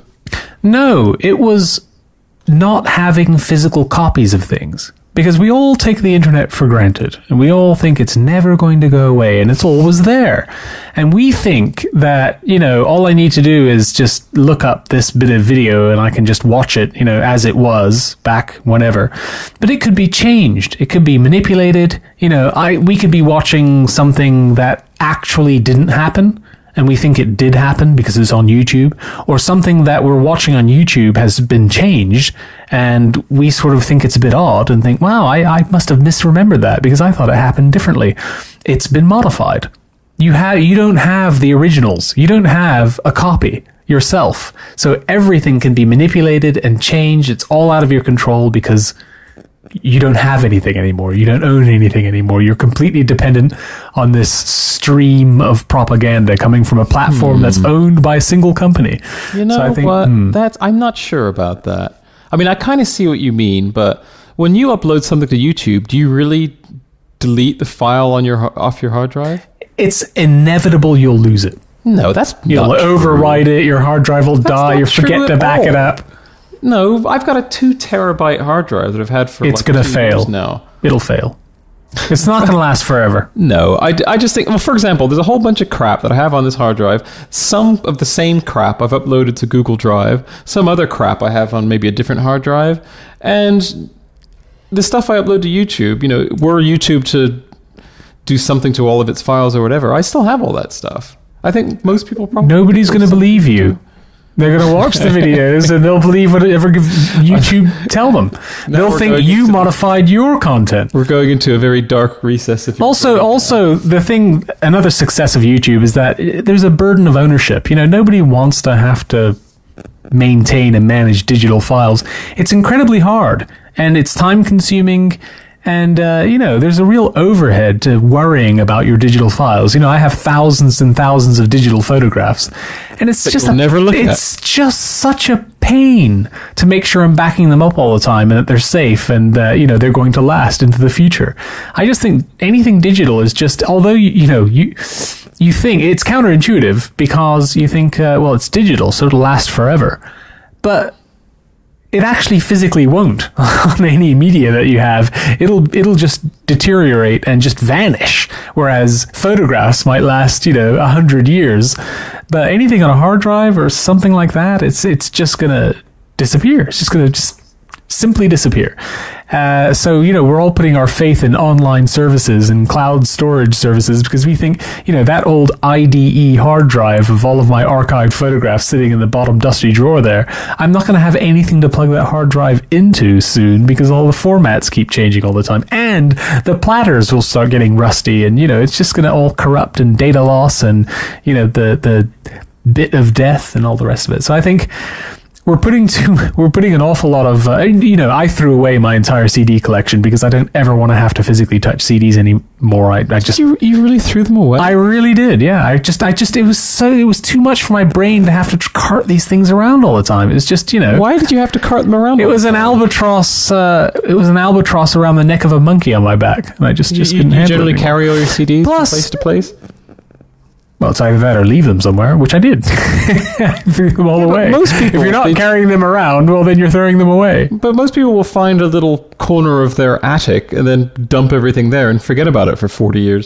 No, it was not having physical copies of things. Because we all take the internet for granted, and we all think it's never going to go away, and it's always there. And we think that, you know, all I need to do is just look up this bit of video and I can just watch it, you know, as it was back whenever. But it could be changed. It could be manipulated. You know, I we could be watching something that actually didn't happen, and we think it did happen because it's on YouTube, or something that we're watching on YouTube has been changed, and we sort of think it's a bit odd and think, wow, I, I must have misremembered that because I thought it happened differently. It's been modified. You have, you don't have the originals. You don't have a copy yourself. So everything can be manipulated and changed. It's all out of your control because you don't have anything anymore. You don't own anything anymore. You're completely dependent on this stream of propaganda coming from a platform hmm. that's owned by a single company. You know so I think, what? Hmm. That's, I'm not sure about that. I mean, I kind of see what you mean, but when you upload something to YouTube, do you really delete the file on your off your hard drive? It's inevitable you'll lose it. No, that's You'll not overwrite true. it, your hard drive will That's die, not you'll forget true to at back all. it up. No, I've got a two terabyte hard drive that I've had for It's like going to two fail. years now. It'll fail. It's not going to last forever. No, I, I just think, well, for example, there's a whole bunch of crap that I have on this hard drive. Some of the same crap I've uploaded to Google Drive. Some other crap I have on maybe a different hard drive. And the stuff I upload to YouTube, you know, were YouTube to do something to all of its files or whatever, I still have all that stuff. I think most people probably... Nobody's going to believe you. They're going to watch the videos and they'll believe whatever YouTube tell them. They'll think you modified your content. We're going into a very dark recess. If also, also the thing, another success of YouTube is that there's a burden of ownership. You know, nobody wants to have to maintain and manage digital files. It's incredibly hard and it's time consuming. And, uh, you know, there's a real overhead to worrying about your digital files. You know, I have thousands and thousands of digital photographs. And it's just a, never look it's at. just such a pain to make sure I'm backing them up all the time and that they're safe and, uh, you know, they're going to last into the future. I just think anything digital is just, although, you, you know, you you think it's counterintuitive because you think, uh, well, it's digital, so it'll last forever. But it actually physically won't on any media that you have. It'll it'll just deteriorate and just vanish. Whereas photographs might last, you know, a hundred years. But anything on a hard drive or something like that, it's it's just gonna disappear. It's just gonna just simply disappear. Uh, so, you know, we're all putting our faith in online services and cloud storage services because we think, you know, that old I D E hard drive of all of my archived photographs sitting in the bottom dusty drawer there, I'm not going to have anything to plug that hard drive into soon because all the formats keep changing all the time. And the platters will start getting rusty and, you know, it's just going to all corrupt and data loss and, you know, the, the bit of death and all the rest of it. So I think We're putting too, we're putting an awful lot of, uh, you know, I threw away my entire C D collection because I don't ever want to have to physically touch C Ds anymore. I, I just, you, you really threw them away? I really did. Yeah. I just, I just, it was so, it was too much for my brain to have to cart these things around all the time. It was just, you know. Why did you have to cart them around? It was an albatross, uh, it was an albatross around the neck of a monkey on my back. And I just, just you, couldn't you handle generally it anymore. carry all your C Ds Plus, from place to place? Well, it's either that or leave them somewhere, which I did. I threw them all yeah, away. Most people, if you're not they, carrying them around, well, then you're throwing them away. But most people will find a little corner of their attic and then dump everything there and forget about it for forty years.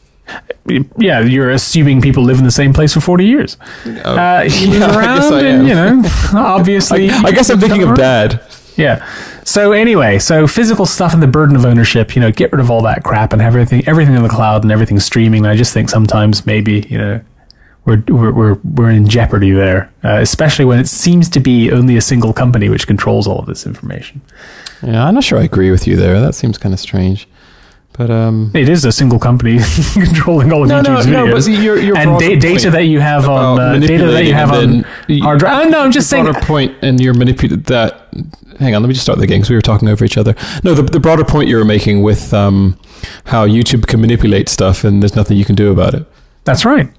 Yeah, you're assuming people live in the same place for forty years. Oh, uh, you move yeah, around and, you know, obviously... I, I guess I'm thinking of Dad. Yeah. So anyway, so physical stuff and the burden of ownership, you know, get rid of all that crap and have everything, everything in the cloud and everything streaming. And I just think sometimes maybe, you know, we're we're we're, we're in jeopardy there, uh, especially when it seems to be only a single company which controls all of this information. Yeah, I'm not sure I agree with you there. That seems kind of strange. But um, it is a single company controlling all of no, YouTube's no, videos. No, but see, you're, you're and da- data that you have on uh, data that you have on hard drive. Oh, no, I'm just saying. Broader point, and you're manipulating that. Hang on, let me just start the game because we were talking over each other. No, the the broader point you were making with um, how YouTube can manipulate stuff, and there's nothing you can do about it. That's right.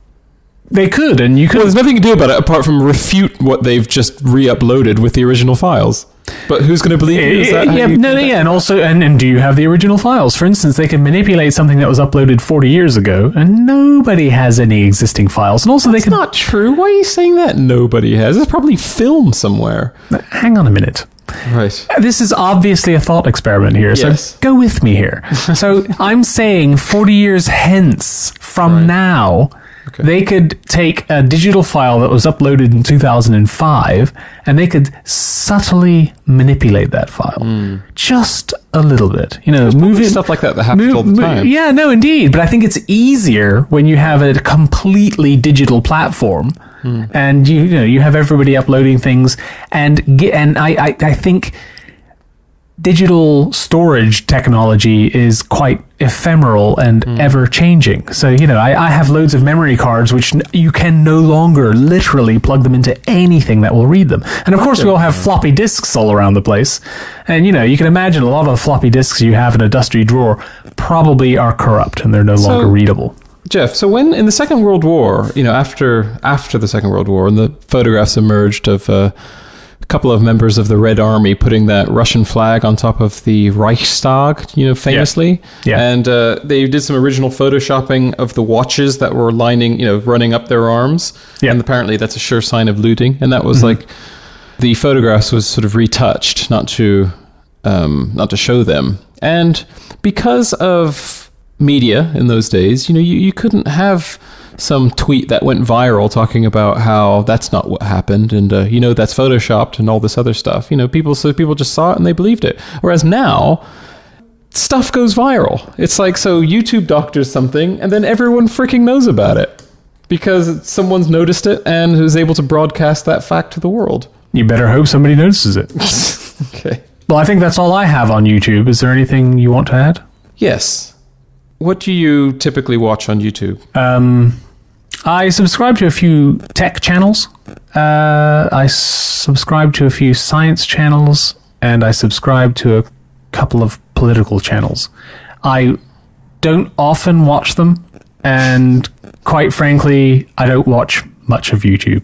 They could, and you could. Well, there's nothing you can do about it apart from refute what they've just re-uploaded with the original files. But who's going to believe you? Is that yeah, you no, no, yeah, and also, and, and do you have the original files? For instance, they can manipulate something that was uploaded forty years ago, and nobody has any existing files. And also, That's they can. not true. Why are you saying that? Nobody has. It's probably filmed somewhere. Hang on a minute. Right. This is obviously a thought experiment here, so yes. go with me here. So I'm saying forty years hence from right. now. Okay. They could take a digital file that was uploaded in two thousand five and they could subtly manipulate that file mm. just a little bit. You know, There's move it, stuff like that that happens move, all the time. Yeah, no, indeed. But I think it's easier when you have a completely digital platform mm. and you, you know you have everybody uploading things and get, and I, I, I think digital storage technology is quite ephemeral and mm. ever-changing. So, you know, I, I have loads of memory cards which n- you can no longer literally plug them into anything that will read them. And of course, we all have floppy disks all around the place. And, you know, you can imagine a lot of the floppy disks you have in a dusty drawer probably are corrupt and they're no so, longer readable. Jeff, so when in the Second World War, you know, after after the Second World War, and the photographs emerged of uh, a couple of members of the Red Army putting that Russian flag on top of the Reichstag, you know, famously. Yeah. yeah. And uh, they did some original photoshopping of the watches that were lining, you know, running up their arms. Yeah. And apparently that's a sure sign of looting. And that was mm-hmm. like, the photographs was sort of retouched, not to, um, not to show them. And because of media in those days, you know, you, you couldn't have some tweet that went viral talking about how that's not what happened and uh, you know that's photoshopped and all this other stuff. You know, people so people just saw it and they believed it. Whereas now, stuff goes viral. It's like, so YouTube doctors something and then everyone freaking knows about it. Because someone's noticed it and is able to broadcast that fact to the world. You better hope somebody notices it. Okay. Well, I think that's all I have on YouTube. Is there anything you want to add? Yes. What do you typically watch on YouTube? Um, I subscribe to a few tech channels. Uh, I subscribe to a few science channels, and I subscribe to a couple of political channels. I don't often watch them, and quite frankly, I don't watch much of YouTube.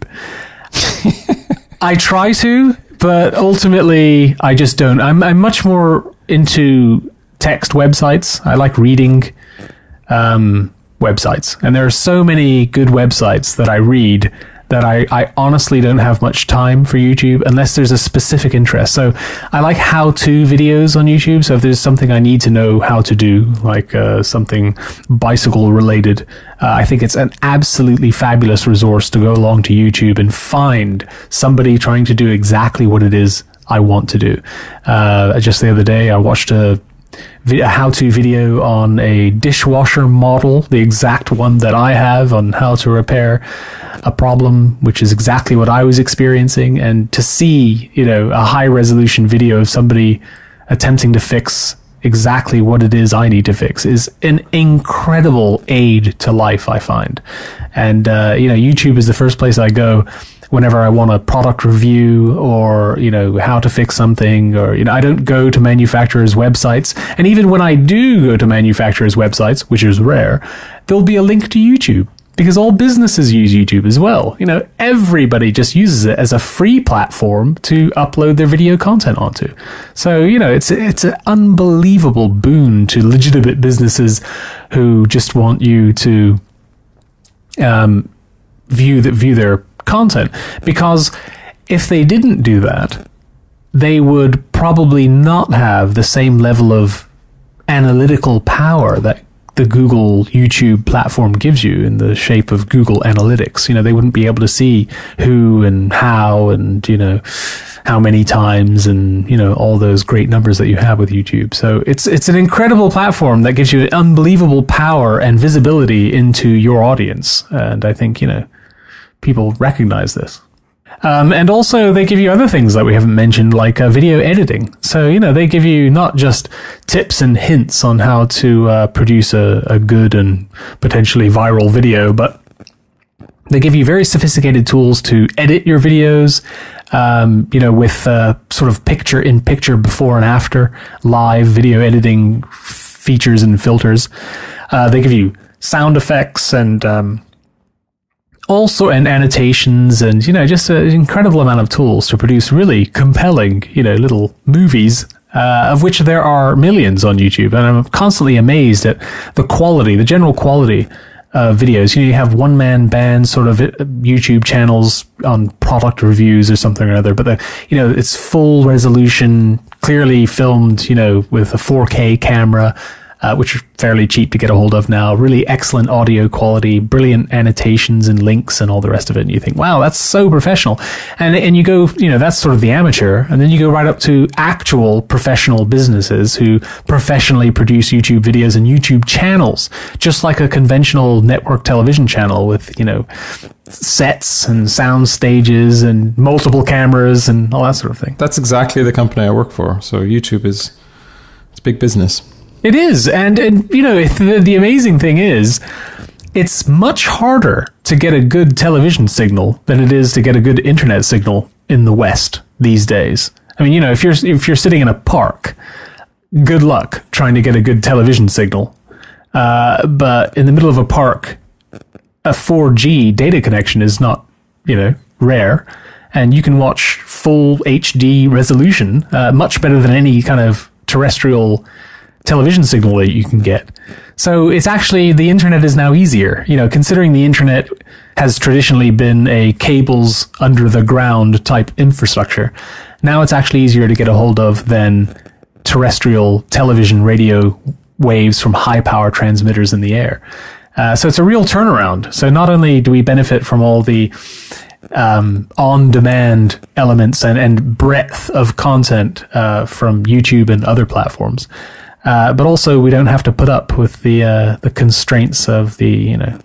I try to, but ultimately, I just don't. I'm, I'm much more into text websites. I like reading um, websites, and there are so many good websites that I read that I, I honestly don't have much time for YouTube unless there's a specific interest. So I like how-to videos on YouTube. So if there's something I need to know how to do, like uh, something bicycle related, uh, I think it's an absolutely fabulous resource to go along to YouTube and find somebody trying to do exactly what it is I want to do. Uh, just the other day, I watched a a how-to video on a dishwasher model, the exact one that I have, on how to repair a problem, which is exactly what I was experiencing. And to see, you know, a high-resolution video of somebody attempting to fix exactly what it is I need to fix is an incredible aid to life, I find. And, uh, you know, YouTube is the first place I go whenever I want a product review or, you know, how to fix something, or, you know, I don't go to manufacturers' websites. And even when I do go to manufacturers' websites, which is rare, there'll be a link to YouTube, because all businesses use YouTube as well. You know, everybody just uses it as a free platform to upload their video content onto. So, you know, it's, it's an unbelievable boon to legitimate businesses who just want you to, um, view that, view their content, because if they didn't do that, they would probably not have the same level of analytical power that the Google YouTube platform gives you in the shape of Google Analytics. You know, they wouldn't be able to see who and how and, you know, how many times and, you know, all those great numbers that you have with YouTube. So it's it's an incredible platform that gives you unbelievable power and visibility into your audience. And I think, you know, people recognize this. Um, and also they give you other things that we haven't mentioned, like uh, video editing. So, you know, they give you not just tips and hints on how to uh, produce a, a good and potentially viral video, but they give you very sophisticated tools to edit your videos, um, you know, with uh, sort of picture-in-picture before and after live video editing features and filters. Uh, they give you sound effects and um, also and annotations and, you know, just an incredible amount of tools to produce really compelling, you know, little movies, uh, of which there are millions on YouTube. And I'm constantly amazed at the quality, the general quality of videos. You know, you have one-man band sort of YouTube channels on product reviews or something or other, but the, you know, it's full resolution, clearly filmed, you know, with a four K camera, Uh, which are fairly cheap to get a hold of now. Really excellent audio quality, brilliant annotations and links and all the rest of it. And you think, wow, that's so professional. And and you go, you know, that's sort of the amateur. And then you go right up to actual professional businesses who professionally produce YouTube videos and YouTube channels, just like a conventional network television channel with, you know, sets and sound stages and multiple cameras and all that sort of thing. That's exactly the company I work for. So YouTube is, it's big business. It is. And, and you know, the, the amazing thing is, it's much harder to get a good television signal than it is to get a good internet signal in the West these days. I mean, you know, if you're, if you're sitting in a park, good luck trying to get a good television signal. Uh, but in the middle of a park, a four G data connection is not, you know, rare. And you can watch full H D resolution, uh, much better than any kind of terrestrial television signal that you can get. So it's actually, the internet is now easier, you know, considering the internet has traditionally been a cables under the ground type infrastructure. Now it's actually easier to get a hold of than terrestrial television radio waves from high power transmitters in the air. Uh, so it's a real turnaround. So not only do we benefit from all the um, on-demand elements and, and breadth of content uh, from YouTube and other platforms, Uh, but also we don't have to put up with the uh, the constraints of the, you know,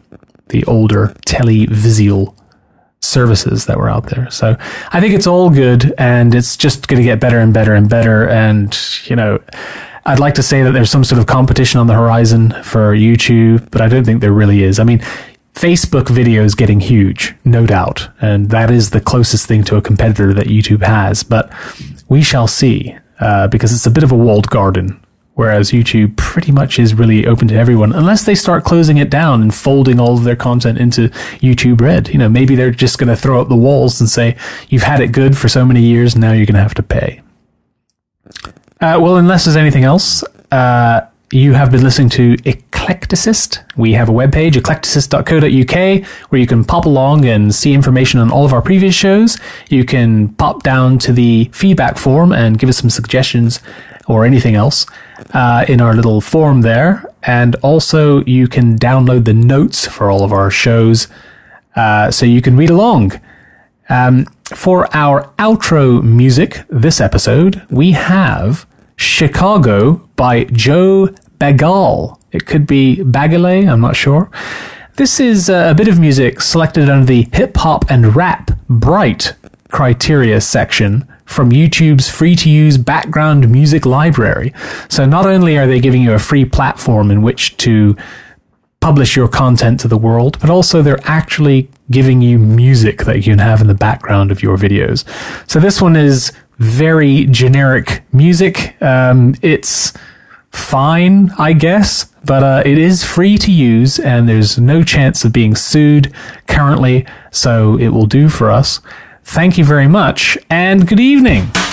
the older televisual services that were out there. So I think it's all good, and it's just going to get better and better and better. And, you know, I'd like to say that there's some sort of competition on the horizon for YouTube, but I don't think there really is. I mean, Facebook video is getting huge, no doubt, and that is the closest thing to a competitor that YouTube has. But we shall see, uh, because it's a bit of a walled garden, whereas YouTube pretty much is really open to everyone, unless they start closing it down and folding all of their content into YouTube Red. You know, maybe they're just going to throw up the walls and say, you've had it good for so many years, now you're going to have to pay. Uh, well, unless there's anything else, uh, you have been listening to Eclecticist. We have a webpage, eclecticist dot co dot U K, where you can pop along and see information on all of our previous shows. You can pop down to the feedback form and give us some suggestions or anything else uh, in our little forum there. And also you can download the notes for all of our shows uh, so you can read along. Um, for our outro music this episode, we have Chicago by Joe Bagal. It could be Bagale, I'm not sure. This is a bit of music selected under the hip hop and rap bright criteria section from YouTube's free-to-use background music library. So not only are they giving you a free platform in which to publish your content to the world, but also they're actually giving you music that you can have in the background of your videos. So this one is very generic music. Um, it's fine, I guess, but uh, it is free to use, and there's no chance of being sued currently, so it will do for us. Thank you very much, and good evening.